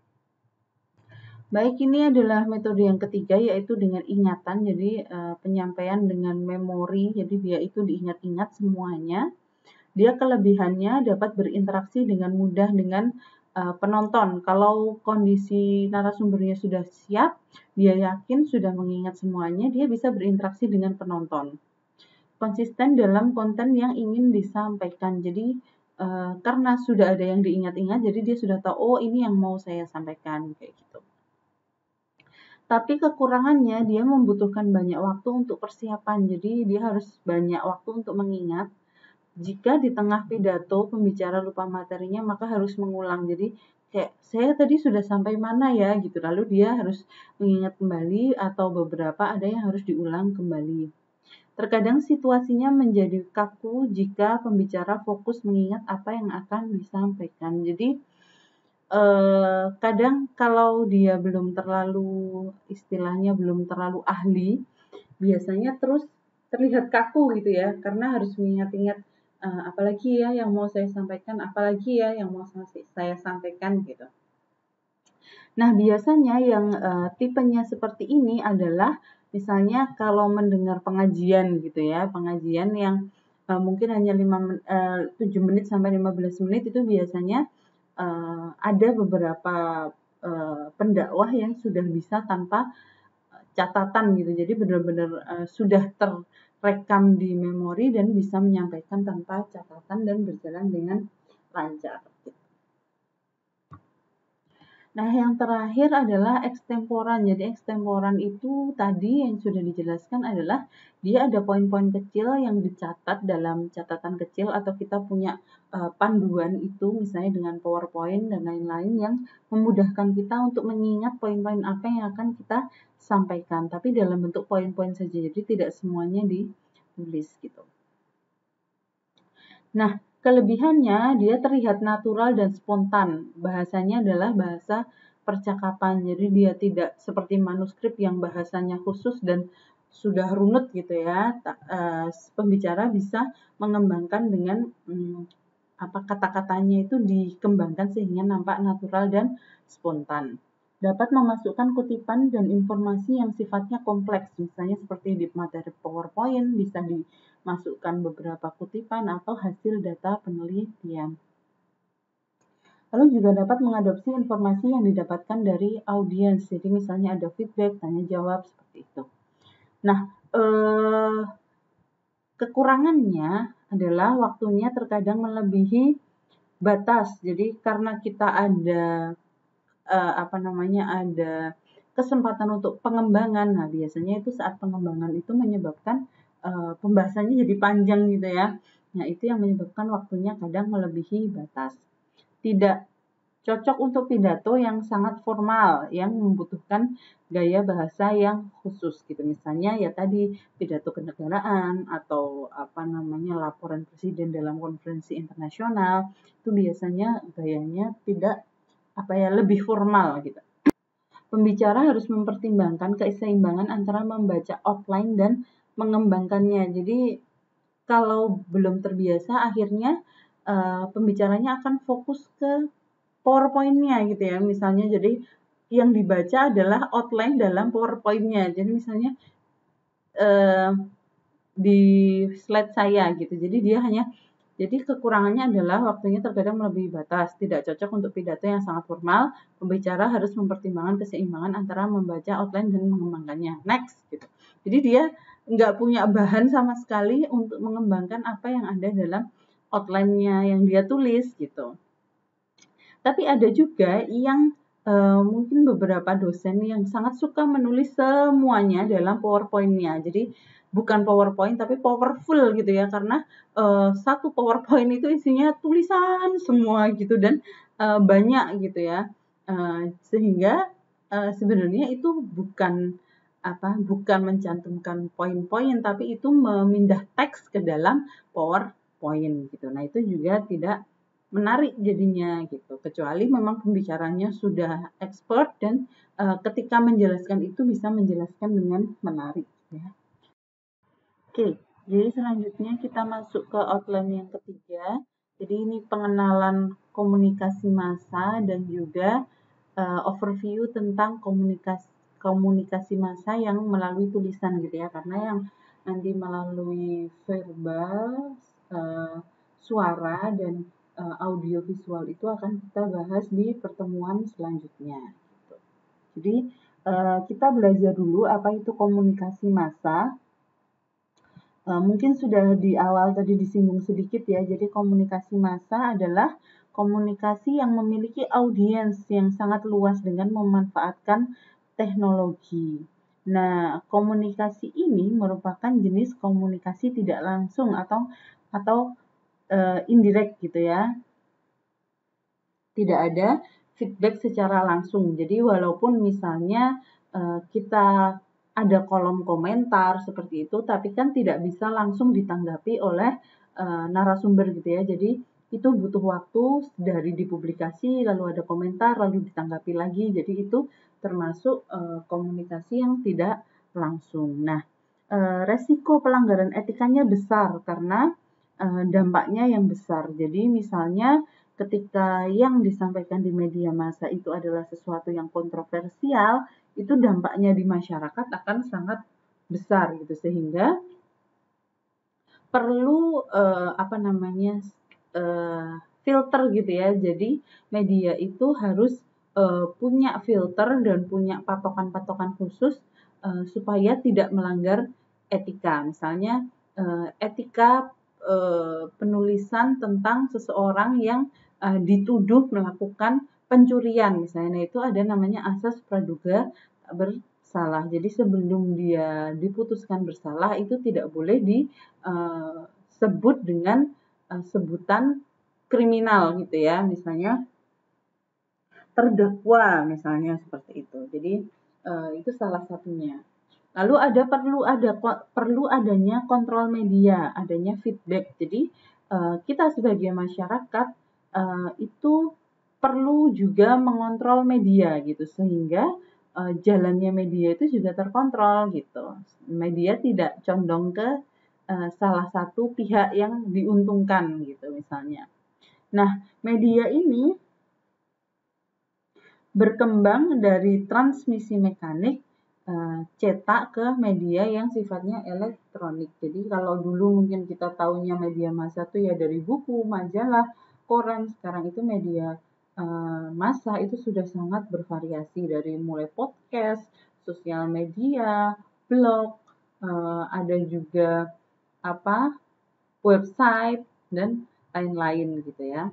Baik, ini adalah metode yang ketiga, yaitu dengan ingatan. Jadi uh, penyampaian dengan memori, jadi dia itu diingat-ingat semuanya. Dia kelebihannya dapat berinteraksi dengan mudah dengan uh, penonton. Kalau kondisi narasumbernya sudah siap, dia yakin sudah mengingat semuanya, dia bisa berinteraksi dengan penonton. Konsisten dalam konten yang ingin disampaikan. Jadi uh, karena sudah ada yang diingat-ingat, jadi dia sudah tahu, oh ini yang mau saya sampaikan, kayak gitu. Tapi kekurangannya dia membutuhkan banyak waktu untuk persiapan. Jadi dia harus banyak waktu untuk mengingat. Jika di tengah pidato pembicara lupa materinya, maka harus mengulang. Jadi kayak saya tadi sudah sampai mana ya gitu. Lalu dia harus mengingat kembali atau beberapa ada yang harus diulang kembali. Terkadang situasinya menjadi kaku jika pembicara fokus mengingat apa yang akan disampaikan. Jadi Eh, kadang kalau dia belum terlalu, istilahnya belum terlalu ahli, biasanya terus terlihat kaku gitu ya, karena harus mengingat-ingat uh, apalagi ya yang mau saya sampaikan, apalagi ya yang mau saya sampaikan gitu. Nah, biasanya yang uh, tipenya seperti ini adalah misalnya kalau mendengar pengajian gitu ya, pengajian yang uh, mungkin hanya lima, uh, tujuh menit sampai lima belas menit itu biasanya uh, ada beberapa uh, pendakwah yang sudah bisa tanpa catatan gitu. Jadi benar-benar uh, sudah terrekam di memori dan bisa menyampaikan tanpa catatan dan berjalan dengan lancar. Gitu. Nah, yang terakhir adalah ekstemporan. Jadi ekstemporan itu tadi yang sudah dijelaskan adalah dia ada poin-poin kecil yang dicatat dalam catatan kecil atau kita punya uh, panduan itu misalnya dengan PowerPoint dan lain-lain yang memudahkan kita untuk mengingat poin-poin apa yang akan kita sampaikan. Tapi dalam bentuk poin-poin saja, jadi tidak semuanya ditulis gitu. Nah, kelebihannya dia terlihat natural dan spontan. Bahasanya adalah bahasa percakapan. Jadi dia tidak seperti manuskrip yang bahasanya khusus dan sudah runut gitu ya. Uh, pembicara bisa mengembangkan dengan um, apa kata-katanya itu dikembangkan sehingga nampak natural dan spontan. Dapat memasukkan kutipan dan informasi yang sifatnya kompleks, misalnya seperti di materi PowerPoint, bisa dimasukkan beberapa kutipan atau hasil data penelitian. Lalu juga dapat mengadopsi informasi yang didapatkan dari audiens, jadi misalnya ada feedback, tanya jawab, seperti itu. Nah, eh, kekurangannya adalah waktunya terkadang melebihi batas. Jadi karena kita ada uh, apa namanya ada kesempatan untuk pengembangan. Nah, biasanya itu saat pengembangan itu menyebabkan uh, pembahasannya jadi panjang gitu ya. Nah, itu yang menyebabkan waktunya kadang melebihi batas. Tidak cocok untuk pidato yang sangat formal, yang membutuhkan gaya bahasa yang khusus gitu. Misalnya ya tadi pidato kenegaraan atau apa namanya laporan presiden dalam konferensi internasional, itu biasanya gayanya tidak apa ya lebih formal gitu. Pembicara harus mempertimbangkan keseimbangan antara membaca outline dan mengembangkannya. Jadi kalau belum terbiasa akhirnya uh, pembicaranya akan fokus ke PowerPoint-nya gitu ya. Misalnya jadi yang dibaca adalah outline dalam PowerPoint-nya. Jadi misalnya uh, di slide saya gitu. Jadi dia hanya Jadi kekurangannya adalah waktunya terkadang melebihi batas, tidak cocok untuk pidato yang sangat formal. Pembicara harus mempertimbangkan keseimbangan antara membaca outline dan mengembangkannya. Next, gitu. Jadi dia nggak punya bahan sama sekali untuk mengembangkan apa yang ada dalam outline-nya yang dia tulis, gitu. Tapi ada juga yang uh, mungkin beberapa dosen yang sangat suka menulis semuanya dalam PowerPoint-nya. Jadi bukan PowerPoint tapi powerful gitu ya, karena uh, satu PowerPoint itu isinya tulisan semua gitu dan uh, banyak gitu ya, uh, sehingga uh, sebenarnya itu bukan apa bukan mencantumkan poin-poin tapi itu memindah teks ke dalam PowerPoint gitu. Nah itu juga tidak menarik jadinya gitu, kecuali memang pembicaranya sudah expert dan uh, ketika menjelaskan itu bisa menjelaskan dengan menarik ya. Oke, jadi selanjutnya kita masuk ke outline yang ketiga, Jadi ini pengenalan komunikasi massa dan juga uh, overview tentang komunikasi komunikasi massa yang melalui tulisan gitu ya, karena yang nanti melalui verbal, uh, suara dan uh, audio visual itu akan kita bahas di pertemuan selanjutnya. Gitu. Jadi uh, kita belajar dulu apa itu komunikasi massa. Uh, mungkin sudah di awal tadi disinggung sedikit ya, jadi komunikasi massa adalah komunikasi yang memiliki audiens yang sangat luas dengan memanfaatkan teknologi. Nah, komunikasi ini merupakan jenis komunikasi tidak langsung atau atau uh, indirect gitu ya. Tidak ada feedback secara langsung. Jadi walaupun misalnya uh, kita ada kolom komentar seperti itu, tapi kan tidak bisa langsung ditanggapi oleh uh, narasumber gitu ya. Jadi itu butuh waktu dari dipublikasi, lalu ada komentar, lalu ditanggapi lagi. Jadi itu termasuk uh, komunikasi yang tidak langsung. Nah, uh, resiko pelanggaran etikanya besar karena uh, dampaknya yang besar. Jadi misalnya ketika yang disampaikan di media massa itu adalah sesuatu yang kontroversial, itu dampaknya di masyarakat akan sangat besar gitu, sehingga perlu uh, apa namanya uh, filter gitu ya. Jadi media itu harus uh, punya filter dan punya patokan-patokan khusus uh, supaya tidak melanggar etika. Misalnya uh, etika uh, penulisan tentang seseorang yang uh, dituduh melakukan pencurian misalnya. Nah, itu ada namanya asas praduga bersalah. Jadi sebelum dia diputuskan bersalah itu tidak boleh disebut uh, dengan uh, sebutan kriminal gitu ya. Misalnya terdakwa misalnya seperti itu. Jadi uh, itu salah satunya. Lalu ada perlu ada perlu adanya kontrol media, adanya feedback. Jadi uh, kita sebagai masyarakat uh, itu perlu juga mengontrol media gitu, sehingga uh, jalannya media itu juga terkontrol gitu. Media tidak condong ke uh, salah satu pihak yang diuntungkan gitu misalnya. Nah, media ini berkembang dari transmisi mekanik uh, cetak ke media yang sifatnya elektronik. Jadi kalau dulu mungkin kita tahunya media massa itu ya dari buku, majalah, koran, sekarang itu media uh, massa itu sudah sangat bervariasi dari mulai podcast, sosial media, blog, uh, ada juga apa website dan lain-lain gitu ya.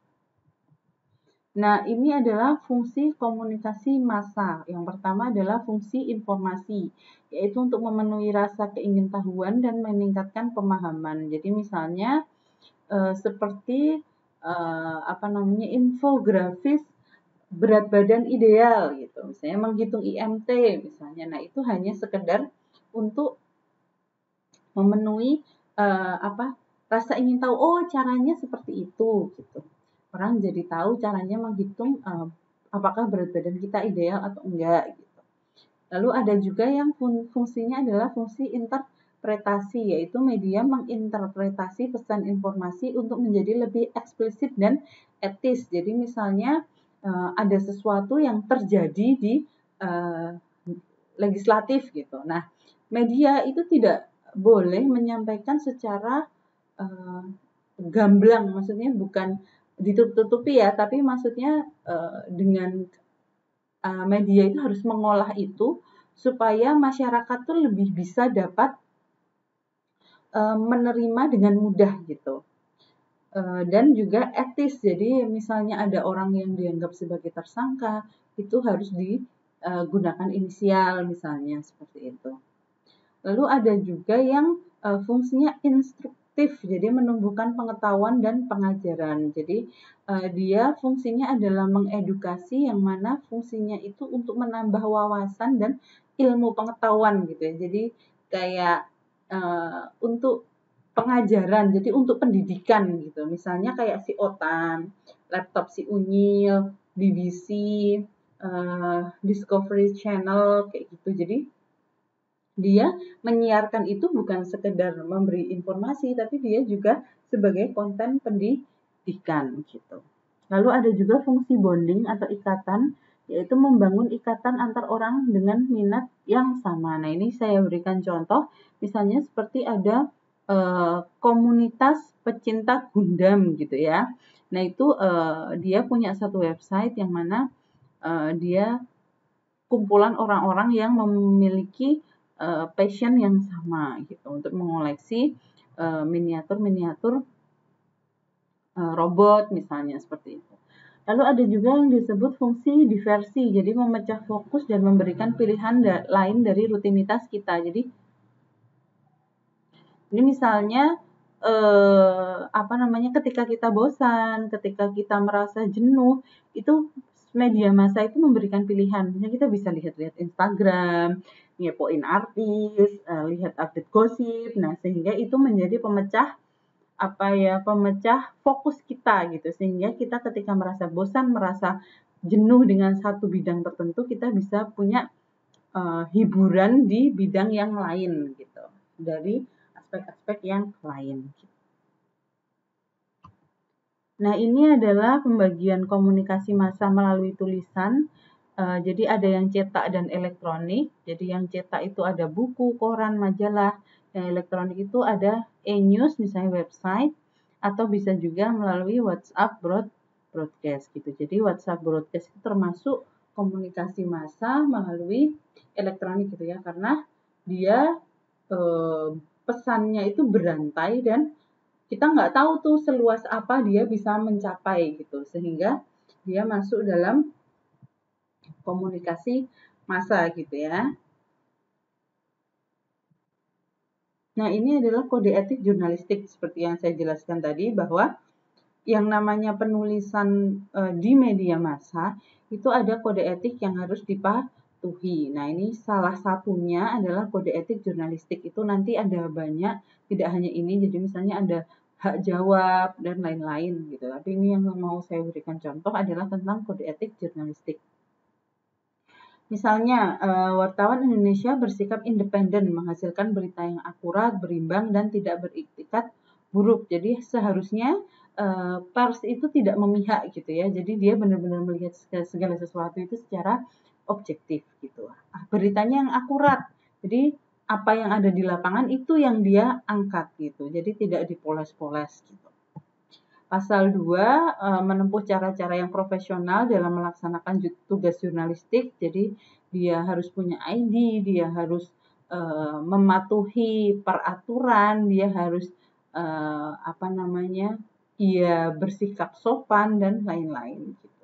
Nah, ini adalah fungsi komunikasi massa. Yang pertama adalah fungsi informasi, yaitu untuk memenuhi rasa keingintahuan dan meningkatkan pemahaman. Jadi misalnya eh, seperti eh, apa namanya infografis berat badan ideal gitu. Misalnya menghitung I M T misalnya. Nah, itu hanya sekedar untuk memenuhi eh, apa rasa ingin tahu, oh caranya seperti itu gitu. Orang jadi tahu caranya menghitung uh, apakah berat badan kita ideal atau enggak gitu. Lalu ada juga yang fung fungsinya adalah fungsi interpretasi, yaitu media menginterpretasi pesan informasi untuk menjadi lebih eksplisit dan etis. Jadi misalnya uh, ada sesuatu yang terjadi di uh, legislatif gitu. Nah, media itu tidak boleh menyampaikan secara uh, gamblang, maksudnya bukan ditutup-tutupi ya, tapi maksudnya uh, dengan uh, media itu harus mengolah itu supaya masyarakat tuh lebih bisa dapat uh, menerima dengan mudah gitu. Uh, dan juga etis, jadi misalnya ada orang yang dianggap sebagai tersangka, itu harus digunakan inisial misalnya seperti itu. Lalu ada juga yang uh, fungsinya instruktif, jadi menumbuhkan pengetahuan dan pengajaran. Jadi uh, dia fungsinya adalah mengedukasi, yang mana fungsinya itu untuk menambah wawasan dan ilmu pengetahuan gitu ya. Jadi kayak uh, untuk pengajaran, jadi untuk pendidikan gitu. Misalnya kayak si Otan, laptop si Unyil, B B C, uh, Discovery Channel kayak gitu. Jadi dia menyiarkan itu bukan sekedar memberi informasi, tapi dia juga sebagai konten pendidikan menyedihkan gitu. Lalu ada juga fungsi bonding atau ikatan, yaitu membangun ikatan antar orang dengan minat yang sama. Nah, ini saya berikan contoh, misalnya seperti ada eh, komunitas pecinta Gundam gitu ya. Nah, itu eh, dia punya satu website yang mana eh, dia kumpulan orang-orang yang memiliki uh, passion yang sama gitu untuk mengoleksi uh, miniatur-miniatur uh, robot misalnya seperti itu. Lalu ada juga yang disebut fungsi diversi, jadi memecah fokus dan memberikan pilihan da- lain dari rutinitas kita. Jadi ini misalnya eh, apa namanya ketika kita bosan, ketika kita merasa jenuh, itu media massa itu memberikan pilihan. Misalnya kita bisa lihat-lihat Instagram, ngepoin artis, eh, lihat update gosip. Nah, sehingga itu menjadi pemecah apa ya, pemecah fokus kita gitu. Sehingga kita ketika merasa bosan, merasa jenuh dengan satu bidang tertentu, kita bisa punya uh, hiburan di bidang yang lain gitu. Dari aspek-aspek yang lain. Nah, ini adalah pembagian komunikasi massa melalui tulisan. Uh, jadi ada yang cetak dan elektronik. Jadi yang cetak itu ada buku, koran, majalah. Yang elektronik itu ada e-news, misalnya website, atau bisa juga melalui WhatsApp broad, broadcast gitu. Jadi WhatsApp broadcast itu termasuk komunikasi massa melalui elektronik gitu ya, karena dia uh, pesannya itu berantai dan kita nggak tahu tuh seluas apa dia bisa mencapai gitu, sehingga dia masuk dalam komunikasi massa gitu ya. Nah, ini adalah kode etik jurnalistik seperti yang saya jelaskan tadi, bahwa yang namanya penulisan e, di media massa itu ada kode etik yang harus dipatuhi. Nah, ini salah satunya adalah kode etik jurnalistik. Itu nanti ada banyak, tidak hanya ini. Jadi misalnya ada hak jawab dan lain-lain gitu. Tapi ini yang mau saya berikan contoh adalah tentang kode etik jurnalistik. Misalnya, uh, wartawan Indonesia bersikap independen, menghasilkan berita yang akurat, berimbang, dan tidak beriktikat buruk. Jadi seharusnya uh, pers itu tidak memihak gitu ya. Jadi dia benar-benar melihat segala sesuatu itu secara objektif gitu. Beritanya yang akurat. Jadi apa yang ada di lapangan itu yang dia angkat gitu. Jadi tidak dipoles-poles gitu. Pasal dua, menempuh cara-cara yang profesional dalam melaksanakan tugas jurnalistik. Jadi dia harus punya I D, dia harus uh, mematuhi peraturan, dia harus uh, apa namanya, dia bersikap sopan dan lain-lain. Gitu.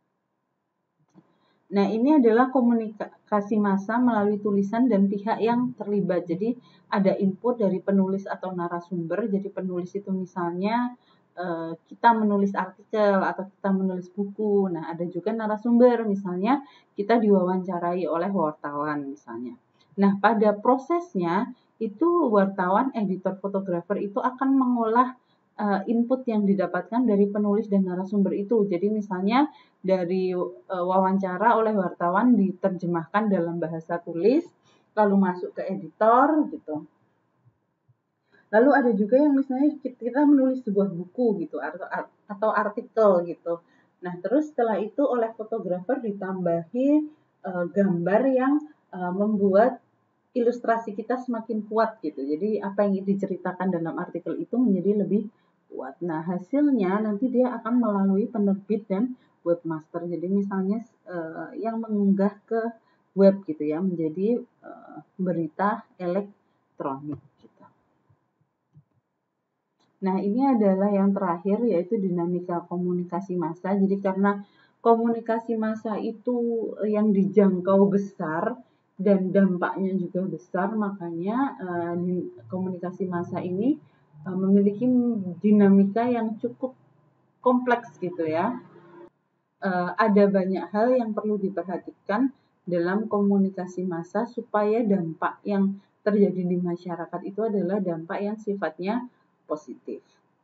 Nah, ini adalah komunikasi massa melalui tulisan dan pihak yang terlibat. Jadi ada input dari penulis atau narasumber. Jadi penulis itu misalnya kita menulis artikel atau kita menulis buku. Nah, ada juga narasumber, misalnya kita diwawancarai oleh wartawan misalnya. Nah, pada prosesnya itu wartawan, editor, fotografer itu akan mengolah uh, input yang didapatkan dari penulis dan narasumber itu. Jadi misalnya dari uh, wawancara oleh wartawan diterjemahkan dalam bahasa tulis, lalu masuk ke editor gitu. Lalu ada juga yang misalnya kita menulis sebuah buku gitu atau atau artikel gitu. Nah, terus setelah itu oleh fotografer ditambahi uh, gambar yang uh, membuat ilustrasi kita semakin kuat gitu. Jadi apa yang diceritakan dalam artikel itu menjadi lebih kuat. Nah, hasilnya nanti dia akan melalui penerbit dan webmaster. Jadi misalnya uh, yang mengunggah ke web gitu ya, menjadi uh, berita elektronik. Nah, ini adalah yang terakhir, yaitu dinamika komunikasi massa. Jadi karena komunikasi massa itu yang dijangkau besar dan dampaknya juga besar, makanya uh, komunikasi massa ini uh, memiliki dinamika yang cukup kompleks gitu ya. Uh, ada banyak hal yang perlu diperhatikan dalam komunikasi massa supaya dampak yang terjadi di masyarakat itu adalah dampak yang sifatnya positif.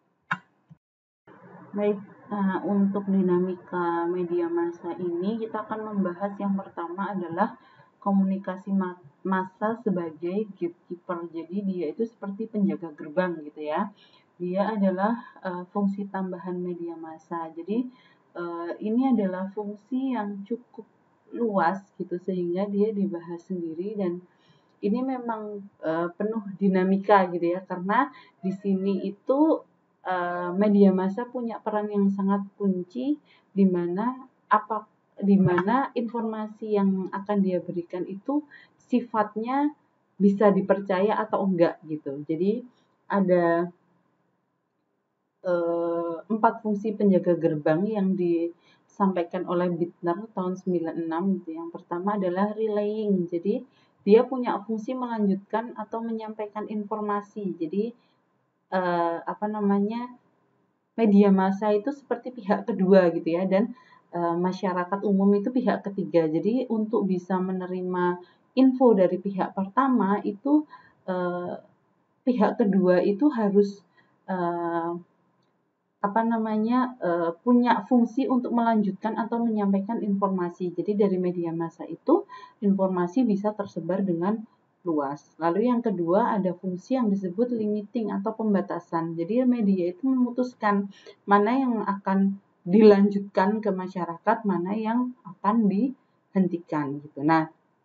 Baik, nah untuk dinamika media massa ini kita akan membahas yang pertama adalah komunikasi massa sebagai gatekeeper. Jadi dia itu seperti penjaga gerbang gitu ya. Dia adalah uh, fungsi tambahan media massa. Jadi uh, ini adalah fungsi yang cukup luas gitu sehingga dia dibahas sendiri, dan ini memang uh, penuh dinamika gitu ya, karena di sini itu uh, media massa punya peran yang sangat kunci, di mana apa di mana informasi yang akan dia berikan itu sifatnya bisa dipercaya atau enggak gitu. Jadi ada eh, empat fungsi penjaga gerbang yang disampaikan oleh Bittner tahun sembilan puluh enam gitu. Yang pertama adalah relaying. Jadi dia punya fungsi melanjutkan atau menyampaikan informasi. Jadi eh, apa namanya, media massa itu seperti pihak kedua gitu ya, dan eh, masyarakat umum itu pihak ketiga. Jadi untuk bisa menerima info dari pihak pertama itu eh, pihak kedua itu harus eh, apa namanya, uh, punya fungsi untuk melanjutkan atau menyampaikan informasi. Jadi dari media massa itu informasi bisa tersebar dengan luas. Lalu yang kedua ada fungsi yang disebut limiting atau pembatasan. Jadi media itu memutuskan mana yang akan dilanjutkan ke masyarakat, mana yang akan dihentikan gitu. Nah,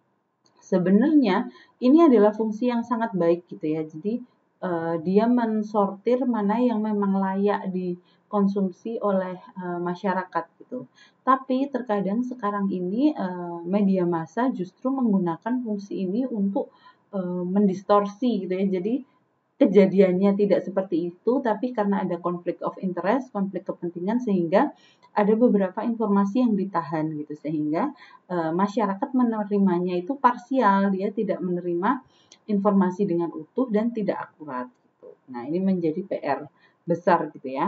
sebenarnya ini adalah fungsi yang sangat baik gitu ya. Jadi uh, dia mensortir mana yang memang layak dikonsumsi oleh uh, masyarakat gitu. Tapi terkadang sekarang ini uh, media massa justru menggunakan fungsi ini untuk uh, mendistorsi gitu ya. Jadi kejadiannya tidak seperti itu, tapi karena ada konflik of interest, konflik kepentingan, sehingga ada beberapa informasi yang ditahan gitu, sehingga e, masyarakat menerimanya itu parsial, dia tidak menerima informasi dengan utuh dan tidak akurat gitu. Nah, ini menjadi P R besar gitu ya.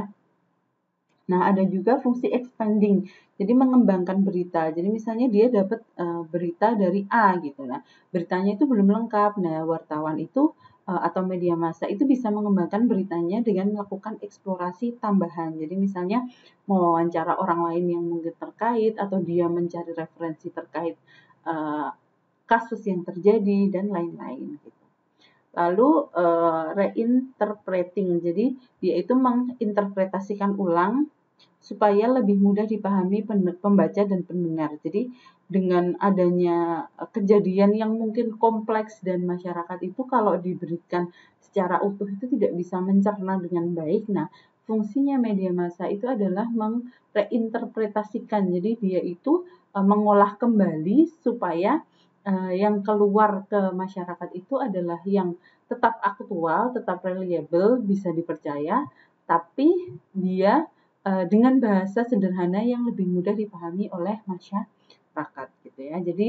Nah, ada juga fungsi expanding. Jadi mengembangkan berita. Jadi misalnya dia dapat uh, berita dari A gitu. Nah, beritanya itu belum lengkap. Nah, wartawan itu uh, atau media massa itu bisa mengembangkan beritanya dengan melakukan eksplorasi tambahan. Jadi misalnya mewawancara orang lain yang mungkin terkait, atau dia mencari referensi terkait uh, kasus yang terjadi dan lain-lain gitu. Lalu uh, reinterpreting. Jadi dia itu menginterpretasikan ulang supaya lebih mudah dipahami pembaca dan pendengar. Jadi dengan adanya kejadian yang mungkin kompleks dan masyarakat itu kalau diberikan secara utuh itu tidak bisa mencerna dengan baik. Nah, fungsinya media massa itu adalah mereinterpretasikan. Jadi dia itu uh, mengolah kembali supaya uh, yang keluar ke masyarakat itu adalah yang tetap aktual, tetap reliable, bisa dipercaya, tapi dia dengan bahasa sederhana yang lebih mudah dipahami oleh masyarakat gitu ya. Jadi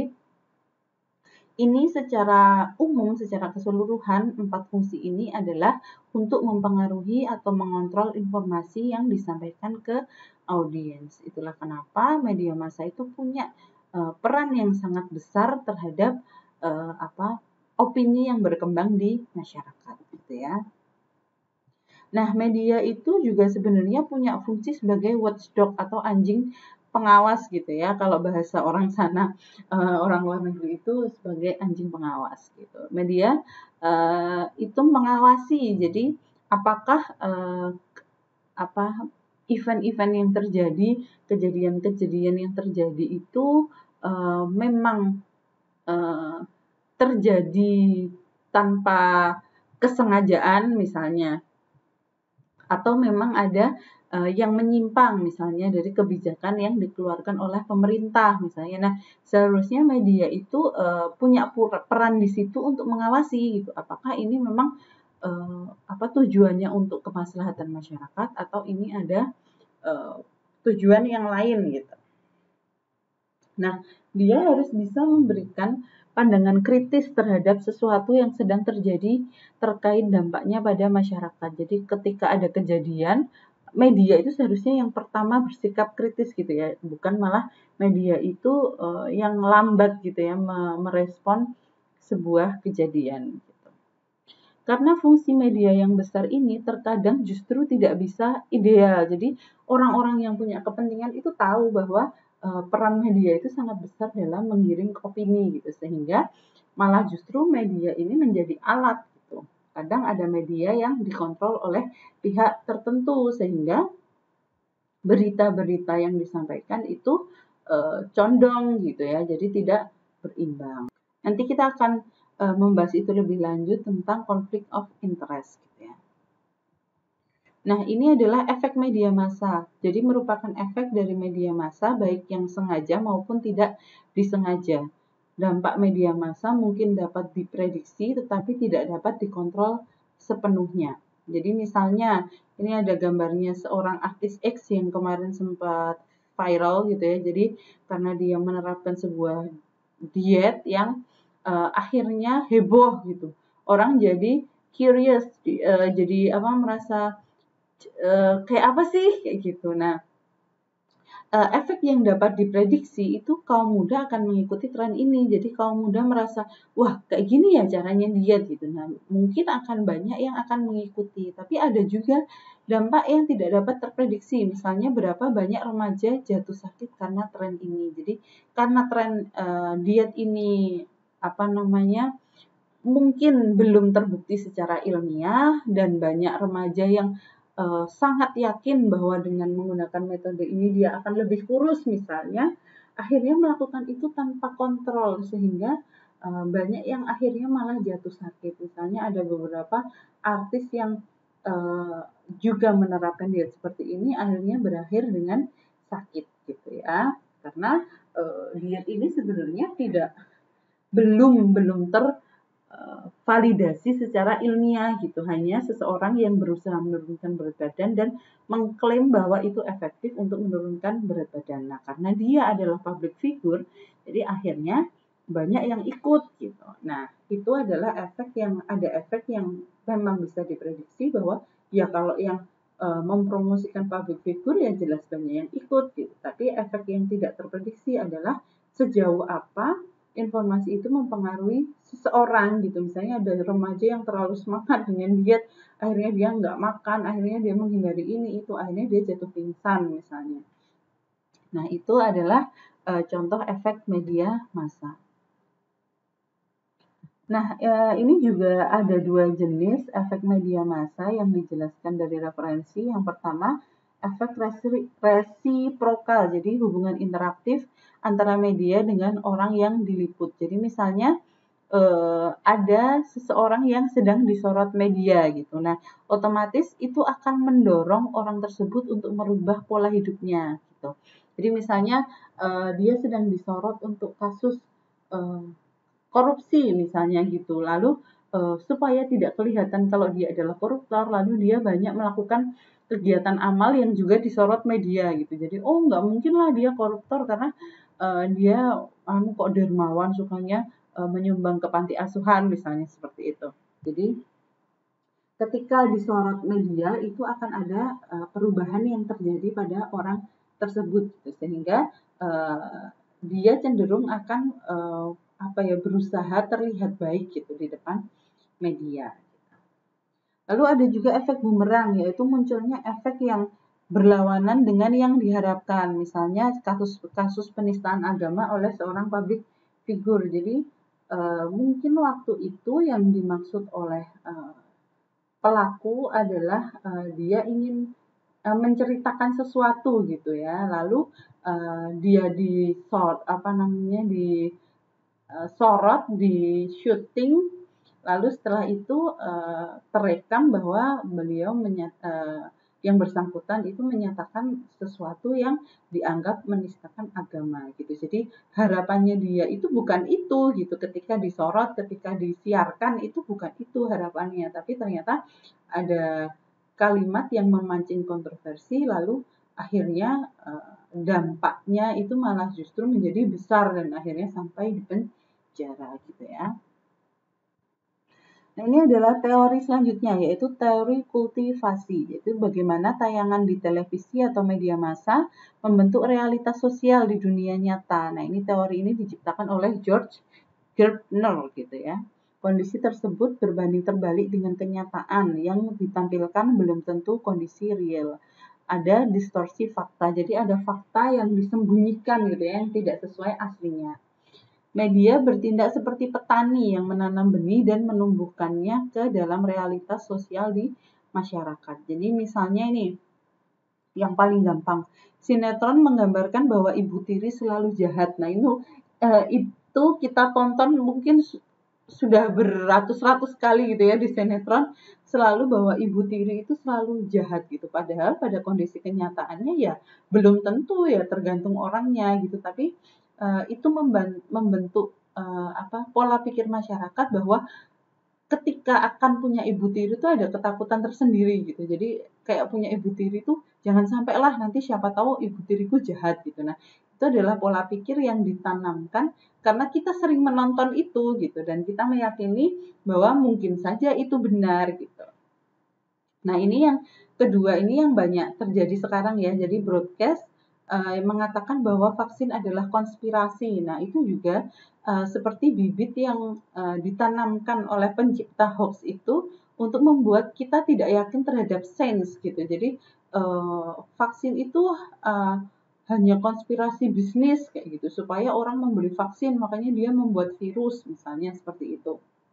ini secara umum, secara keseluruhan, empat fungsi ini adalah untuk mempengaruhi atau mengontrol informasi yang disampaikan ke audiens. Itulah kenapa media massa itu punya uh, peran yang sangat besar terhadap uh, apa opini yang berkembang di masyarakat gitu ya. Nah, media itu juga sebenarnya punya fungsi sebagai watchdog atau anjing pengawas gitu ya. Kalau bahasa orang sana, uh, orang luar negeri itu sebagai anjing pengawas gitu. Media uh, itu mengawasi. Jadi apakah uh, apa event-event yang terjadi, kejadian-kejadian yang terjadi itu uh, memang uh, terjadi tanpa kesengajaan misalnya, atau memang ada uh, yang menyimpang misalnya dari kebijakan yang dikeluarkan oleh pemerintah misalnya. Nah, seharusnya media itu uh, punya peran di situ untuk mengawasi gitu. Apakah ini memang uh, apa tujuannya untuk kemaslahatan masyarakat, atau ini ada uh, tujuan yang lain gitu. Nah, dia harus bisa memberikan pandangan kritis terhadap sesuatu yang sedang terjadi terkait dampaknya pada masyarakat. Jadi ketika ada kejadian, media itu seharusnya yang pertama bersikap kritis gitu ya, bukan malah media itu uh, yang lambat gitu ya merespon sebuah kejadian. Gitu. Karena fungsi media yang besar ini terkadang justru tidak bisa ideal. Jadi orang-orang yang punya kepentingan itu tahu bahwa uh, peran media itu sangat besar dalam menggiring opini gitu, sehingga malah justru media ini menjadi alat gitu. kadang ada media yang dikontrol oleh pihak tertentu sehingga berita-berita yang disampaikan itu uh, condong gitu ya, jadi tidak berimbang. Nanti kita akan uh, membahas itu lebih lanjut tentang konflik of interest gitu ya. Nah, ini adalah efek media massa. Jadi merupakan efek dari media massa baik yang sengaja maupun tidak disengaja. Dampak media massa mungkin dapat diprediksi tetapi tidak dapat dikontrol sepenuhnya. Jadi misalnya ini ada gambarnya seorang artis X yang kemarin sempat viral gitu ya. Jadi karena dia menerapkan sebuah diet yang uh, akhirnya heboh gitu. Orang jadi curious, uh, jadi apa merasa Uh, kayak apa sih kayak gitu. Nah, uh, efek yang dapat diprediksi itu kaum muda akan mengikuti tren ini. Jadi kaum muda merasa, wah kayak gini ya caranya diet gitu. Nah, mungkin akan banyak yang akan mengikuti. Tapi ada juga dampak yang tidak dapat terprediksi. Misalnya berapa banyak remaja jatuh sakit karena tren ini. Jadi karena tren uh, diet ini apa namanya mungkin belum terbukti secara ilmiah dan banyak remaja yang Uh, sangat yakin bahwa dengan menggunakan metode ini dia akan lebih kurus misalnya, akhirnya melakukan itu tanpa kontrol sehingga uh, banyak yang akhirnya malah jatuh sakit. Misalnya ada beberapa artis yang uh, juga menerapkan diet seperti ini akhirnya berakhir dengan sakit gitu ya, karena uh, diet ini sebenarnya tidak belum belum ter validasi secara ilmiah gitu, hanya seseorang yang berusaha menurunkan berat badan dan mengklaim bahwa itu efektif untuk menurunkan berat badan. Nah, karena dia adalah public figure, jadi akhirnya banyak yang ikut gitu. Nah, itu adalah efek yang ada efek yang memang bisa diprediksi bahwa ya kalau yang uh, mempromosikan public figure ya jelas banyak yang ikut gitu. Tapi efek yang tidak terprediksi adalah sejauh apa informasi itu mempengaruhi seseorang gitu. Misalnya ada remaja yang terlalu semangat dengan diet, akhirnya dia nggak makan, akhirnya dia menghindari ini itu, akhirnya dia jatuh pingsan misalnya. Nah, itu adalah uh, contoh efek media massa. Nah, uh, ini juga ada dua jenis efek media massa yang dijelaskan dari referensi. Yang pertama, efek resiprokal, jadi hubungan interaktif antara media dengan orang yang diliput. Jadi misalnya eh, ada seseorang yang sedang disorot media gitu. Nah, otomatis itu akan mendorong orang tersebut untuk merubah pola hidupnya gitu. Jadi misalnya eh, dia sedang disorot untuk kasus eh, korupsi misalnya gitu. Lalu eh, supaya tidak kelihatan kalau dia adalah koruptor, lalu dia banyak melakukan kegiatan amal yang juga disorot media gitu. Jadi oh nggak mungkin lah dia koruptor karena uh, dia anu kok dermawan sukanya uh, menyumbang ke panti asuhan misalnya seperti itu. Jadi ketika disorot media itu akan ada uh, perubahan yang terjadi pada orang tersebut gitu. Sehingga uh, dia cenderung akan uh, apa ya berusaha terlihat baik gitu di depan media. Lalu ada juga efek bumerang, yaitu munculnya efek yang berlawanan dengan yang diharapkan. Misalnya kasus-kasus penistaan agama oleh seorang public figure. Jadi uh, mungkin waktu itu yang dimaksud oleh uh, pelaku adalah uh, dia ingin uh, menceritakan sesuatu gitu ya. Lalu uh, dia di sort apa namanya di uh, sorot, di syuting. Lalu setelah itu uh, terekam bahwa beliau menyat, uh, yang bersangkutan itu menyatakan sesuatu yang dianggap menistakan agama gitu. Jadi harapannya dia itu bukan itu gitu. Ketika disorot, ketika disiarkan itu bukan itu harapannya, tapi ternyata ada kalimat yang memancing kontroversi lalu akhirnya uh, dampaknya itu malah justru menjadi besar dan akhirnya sampai di penjara gitu ya. Nah, ini adalah teori selanjutnya, yaitu teori kultivasi, yaitu bagaimana tayangan di televisi atau media massa membentuk realitas sosial di dunia nyata. Nah, ini teori ini diciptakan oleh George Gerbner gitu ya. Kondisi tersebut berbanding terbalik dengan kenyataan yang ditampilkan belum tentu kondisi real. Ada distorsi fakta, jadi ada fakta yang disembunyikan gitu ya, yang tidak sesuai aslinya. Media bertindak seperti petani yang menanam benih dan menumbuhkannya ke dalam realitas sosial di masyarakat. Jadi misalnya ini, yang paling gampang, sinetron menggambarkan bahwa ibu tiri selalu jahat. Nah itu eh, itu kita tonton mungkin sudah beratus-ratus kali gitu ya di sinetron, selalu bahwa ibu tiri itu selalu jahat gitu. Padahal pada kondisi kenyataannya ya belum tentu, ya tergantung orangnya gitu. Tapi uh, itu membentuk uh, apa pola pikir masyarakat bahwa ketika akan punya ibu tiri itu ada ketakutan tersendiri gitu. Jadi kayak punya ibu tiri itu jangan sampailah nanti siapa tahu ibu tiriku jahat gitu. Nah, itu adalah pola pikir yang ditanamkan karena kita sering menonton itu gitu dan kita meyakini bahwa mungkin saja itu benar gitu. Nah, ini yang kedua, ini yang banyak terjadi sekarang ya. Jadi broadcast uh, mengatakan bahwa vaksin adalah konspirasi. Nah, itu juga uh, seperti bibit yang uh, ditanamkan oleh pencipta hoax itu untuk membuat kita tidak yakin terhadap sains gitu. Jadi uh, vaksin itu uh, hanya konspirasi bisnis kayak gitu supaya orang membeli vaksin, makanya dia membuat virus misalnya seperti itu.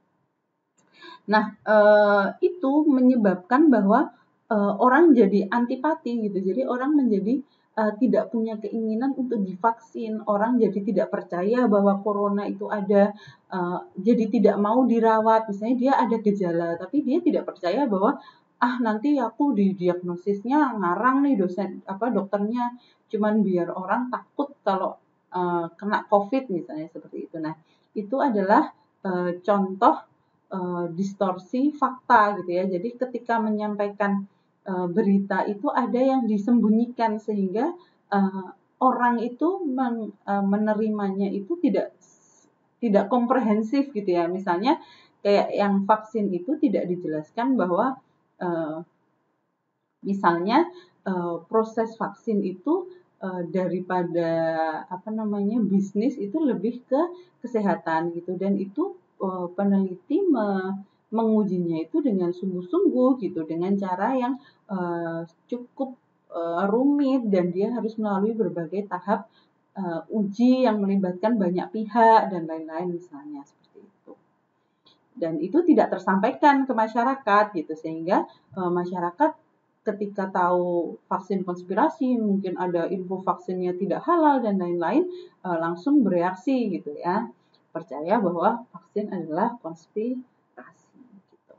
Nah, eh, itu menyebabkan bahwa eh, orang jadi antipati gitu. Jadi orang menjadi eh, tidak punya keinginan untuk divaksin. Orang jadi tidak percaya bahwa corona itu ada, eh, jadi tidak mau dirawat. Misalnya dia ada gejala, tapi dia tidak percaya bahwa ah nanti aku didiagnosisnya ngarang nih dosen apa dokternya, cuman biar orang takut kalau eh, kena COVID misalnya seperti itu. Nah, itu adalah eh, contoh uh, distorsi fakta gitu ya. Jadi ketika menyampaikan uh, berita itu ada yang disembunyikan sehingga uh, orang itu men, uh, menerimanya itu tidak tidak komprehensif gitu ya. Misalnya kayak yang vaksin itu tidak dijelaskan bahwa uh, misalnya uh, proses vaksin itu uh, daripada apa namanya bisnis itu lebih ke kesehatan gitu dan itu uh, peneliti me, mengujinya itu dengan sungguh-sungguh gitu dengan cara yang uh, cukup uh, rumit dan dia harus melalui berbagai tahap uh, uji yang melibatkan banyak pihak dan lain-lain misalnya seperti itu. Dan itu tidak tersampaikan ke masyarakat gitu sehingga uh, masyarakat ketika tahu vaksin konspirasi, mungkin ada info vaksinnya tidak halal dan lain-lain, uh, langsung bereaksi gitu ya, percaya bahwa vaksin adalah konspirasi. Gitu.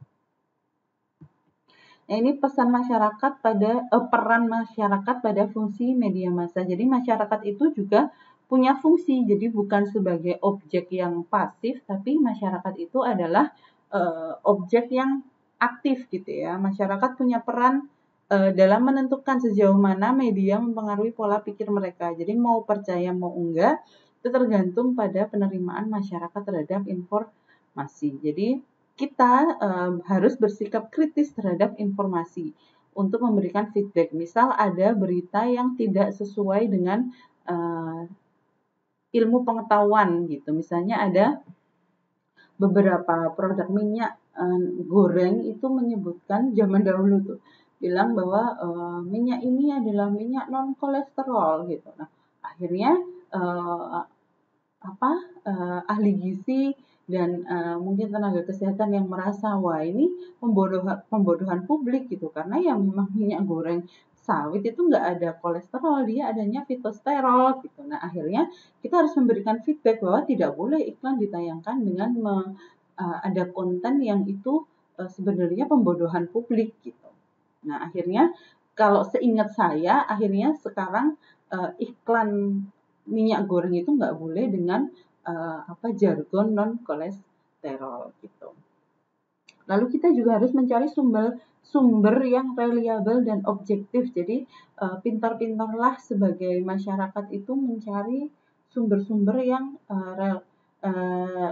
Nah, ini pesan masyarakat pada eh, peran masyarakat pada fungsi media massa. Jadi masyarakat itu juga punya fungsi, jadi bukan sebagai objek yang pasif, tapi masyarakat itu adalah uh, objek yang aktif gitu ya. Masyarakat punya peran uh, dalam menentukan sejauh mana media mempengaruhi pola pikir mereka. Jadi mau percaya mau enggak, itu tergantung pada penerimaan masyarakat terhadap informasi. Jadi kita uh, harus bersikap kritis terhadap informasi untuk memberikan feedback. Misal ada berita yang tidak sesuai dengan uh, ilmu pengetahuan gitu. Misalnya ada beberapa produk minyak uh, goreng itu menyebutkan zaman dahulu tuh bilang bahwa uh, minyak ini adalah minyak non kolesterol gitu. Nah, akhirnya uh, apa uh, ahli gizi dan uh, mungkin tenaga kesehatan yang merasa wah ini pembodohan pembodohan publik gitu karena yang memang minyak goreng sawit itu nggak ada kolesterol, dia adanya fitosterol gitu. Nah akhirnya kita harus memberikan feedback bahwa tidak boleh iklan ditayangkan dengan me, uh, ada konten yang itu uh, sebenarnya pembodohan publik gitu. Nah akhirnya kalau seingat saya akhirnya sekarang uh, iklan minyak goreng itu nggak boleh dengan uh, apa jargon non kolesterol gitu. Lalu kita juga harus mencari sumber sumber yang reliable dan objektif. Jadi uh, pintar-pintarlah sebagai masyarakat itu mencari sumber-sumber yang uh, rel, uh,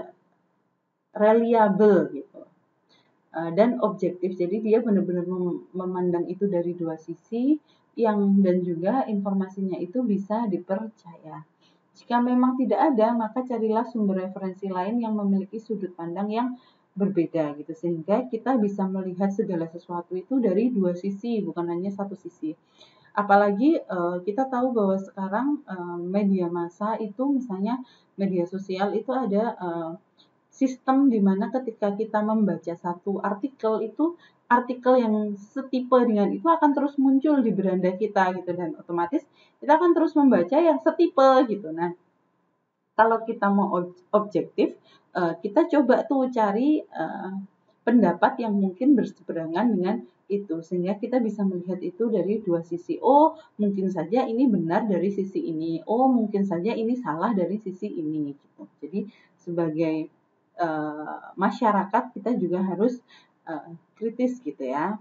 reliable gitu uh, dan objektif. Jadi dia benar-benar memandang itu dari dua sisi yang dan juga informasinya itu bisa dipercaya. Jika memang tidak ada, maka carilah sumber referensi lain yang memiliki sudut pandang yang berbeda gitu sehingga kita bisa melihat segala sesuatu itu dari dua sisi bukan hanya satu sisi. Apalagi uh, kita tahu bahwa sekarang uh, media massa itu misalnya media sosial itu ada uh, sistem di mana ketika kita membaca satu artikel itu artikel yang setipe dengan itu akan terus muncul di beranda kita gitu dan otomatis kita akan terus membaca yang setipe gitu. Nah, kalau kita mau objektif, kita coba tuh cari pendapat yang mungkin berseberangan dengan itu sehingga kita bisa melihat itu dari dua sisi. Oh, mungkin saja ini benar dari sisi ini. Oh, mungkin saja ini salah dari sisi ini gitu. Jadi sebagai uh, masyarakat kita juga harus uh, kritis gitu ya.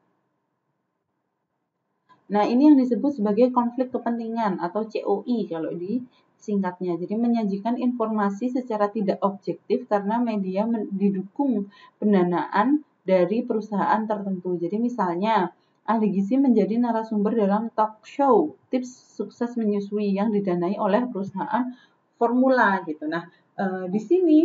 Nah, ini yang disebut sebagai konflik kepentingan atau C O I kalau di singkatnya. Jadi menyajikan informasi secara tidak objektif karena media didukung pendanaan dari perusahaan tertentu. Jadi misalnya ahli gizi menjadi narasumber dalam talk show tips sukses menyusui yang didanai oleh perusahaan formula gitu. Nah, eh, di sini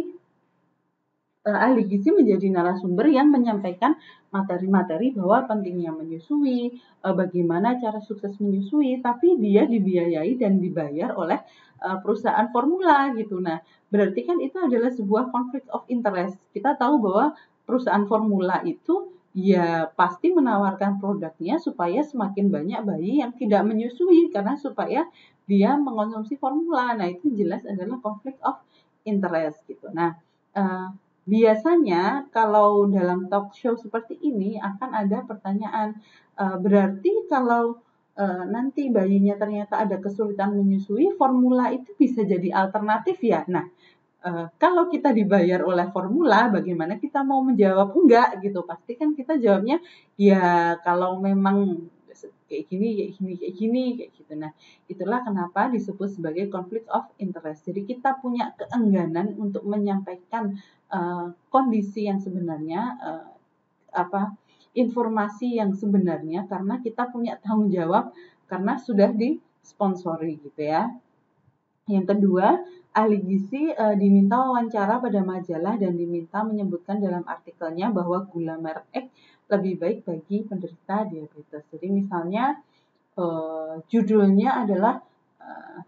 eh, ahli gizi menjadi narasumber yang menyampaikan materi-materi bahwa pentingnya menyusui, eh, bagaimana cara sukses menyusui, tapi dia dibiayai dan dibayar oleh eh, perusahaan formula gitu. Nah, berarti kan itu adalah sebuah konflik of interest. Kita tahu bahwa perusahaan formula itu ya pasti menawarkan produknya supaya semakin banyak bayi yang tidak menyusui karena supaya dia mengonsumsi formula. Nah, itu jelas adalah konflik of interest gitu. Nah, eh, biasanya kalau dalam talk show seperti ini akan ada pertanyaan, e, berarti kalau e, nanti bayinya ternyata ada kesulitan menyusui, formula itu bisa jadi alternatif ya? Nah, e, kalau kita dibayar oleh formula, bagaimana kita mau menjawab enggak gitu? Pasti kan kita jawabnya, ya kalau memang kayak gini, kayak gini, kayak gini, kayak gitu. Nah, itulah kenapa disebut sebagai conflict of interest. Jadi kita punya keengganan untuk menyampaikan uh, kondisi yang sebenarnya, uh, apa informasi yang sebenarnya karena kita punya tanggung jawab karena sudah disponsori gitu ya. Yang kedua, ahli gizi uh, diminta wawancara pada majalah dan diminta menyebutkan dalam artikelnya bahwa gula merek X lebih baik bagi penderita diabetes. Jadi misalnya uh, judulnya adalah uh,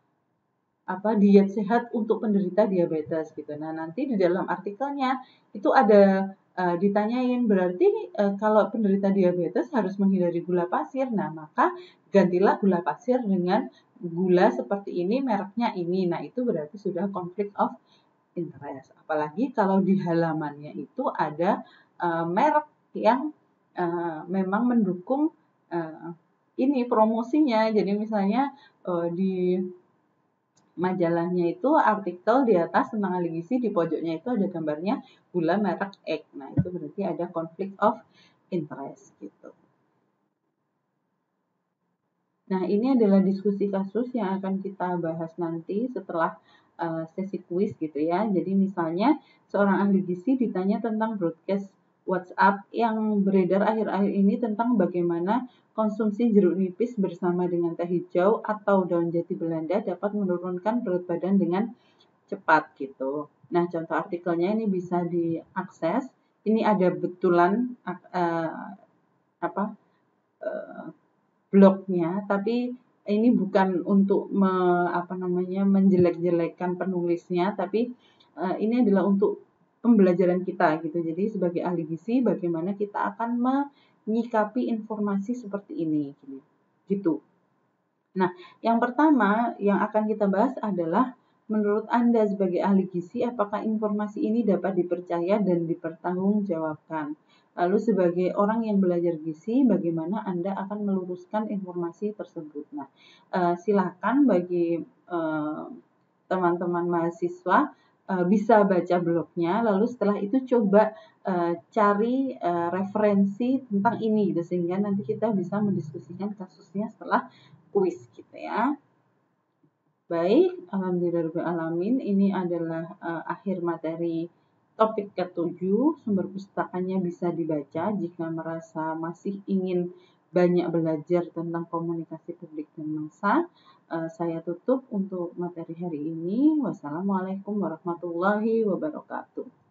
apa diet sehat untuk penderita diabetes gitu. Nah, nanti di dalam artikelnya itu ada uh, ditanyain berarti uh, kalau penderita diabetes harus menghindari gula pasir. Nah, maka gantilah gula pasir dengan gula seperti ini, mereknya ini. Nah, itu berarti sudah konflik of interest. Apalagi kalau di halamannya itu ada uh, merek yang uh, memang mendukung uh, ini promosinya. Jadi misalnya uh, di majalahnya itu artikel di atas tentang ahli gizi, di pojoknya itu ada gambarnya gula merek X. Nah, itu berarti ada conflict of interest gitu. Nah, ini adalah diskusi kasus yang akan kita bahas nanti setelah uh, sesi kuis gitu ya. Jadi misalnya seorang ahli gizi ditanya tentang broadcast WhatsApp yang beredar akhir-akhir ini tentang bagaimana konsumsi jeruk nipis bersama dengan teh hijau atau daun jati Belanda dapat menurunkan berat badan dengan cepat gitu. Nah, contoh artikelnya ini bisa diakses. Ini ada betulan uh, apa uh, blognya, tapi ini bukan untuk me, apa namanya menjelek-jelekan penulisnya, tapi uh, ini adalah untuk pembelajaran kita gitu. Jadi sebagai ahli gizi bagaimana kita akan menyikapi informasi seperti ini gitu. Nah, yang pertama yang akan kita bahas adalah menurut Anda sebagai ahli gizi apakah informasi ini dapat dipercaya dan dipertanggungjawabkan? Lalu sebagai orang yang belajar gizi bagaimana Anda akan meluruskan informasi tersebut? Nah, eh, silakan bagi eh, teman-teman mahasiswa uh, bisa baca blognya, lalu setelah itu coba uh, cari uh, referensi tentang ini gitu, sehingga nanti kita bisa mendiskusikan kasusnya setelah kuis gitu ya. Baik, alhamdulillahirrahmanirrahim, ini adalah uh, akhir materi topik ketujuh. Sumber pustakanya bisa dibaca jika merasa masih ingin banyak belajar tentang komunikasi publik dan massa. Uh, saya tutup untuk materi hari ini. Wassalamualaikum warahmatullahi wabarakatuh.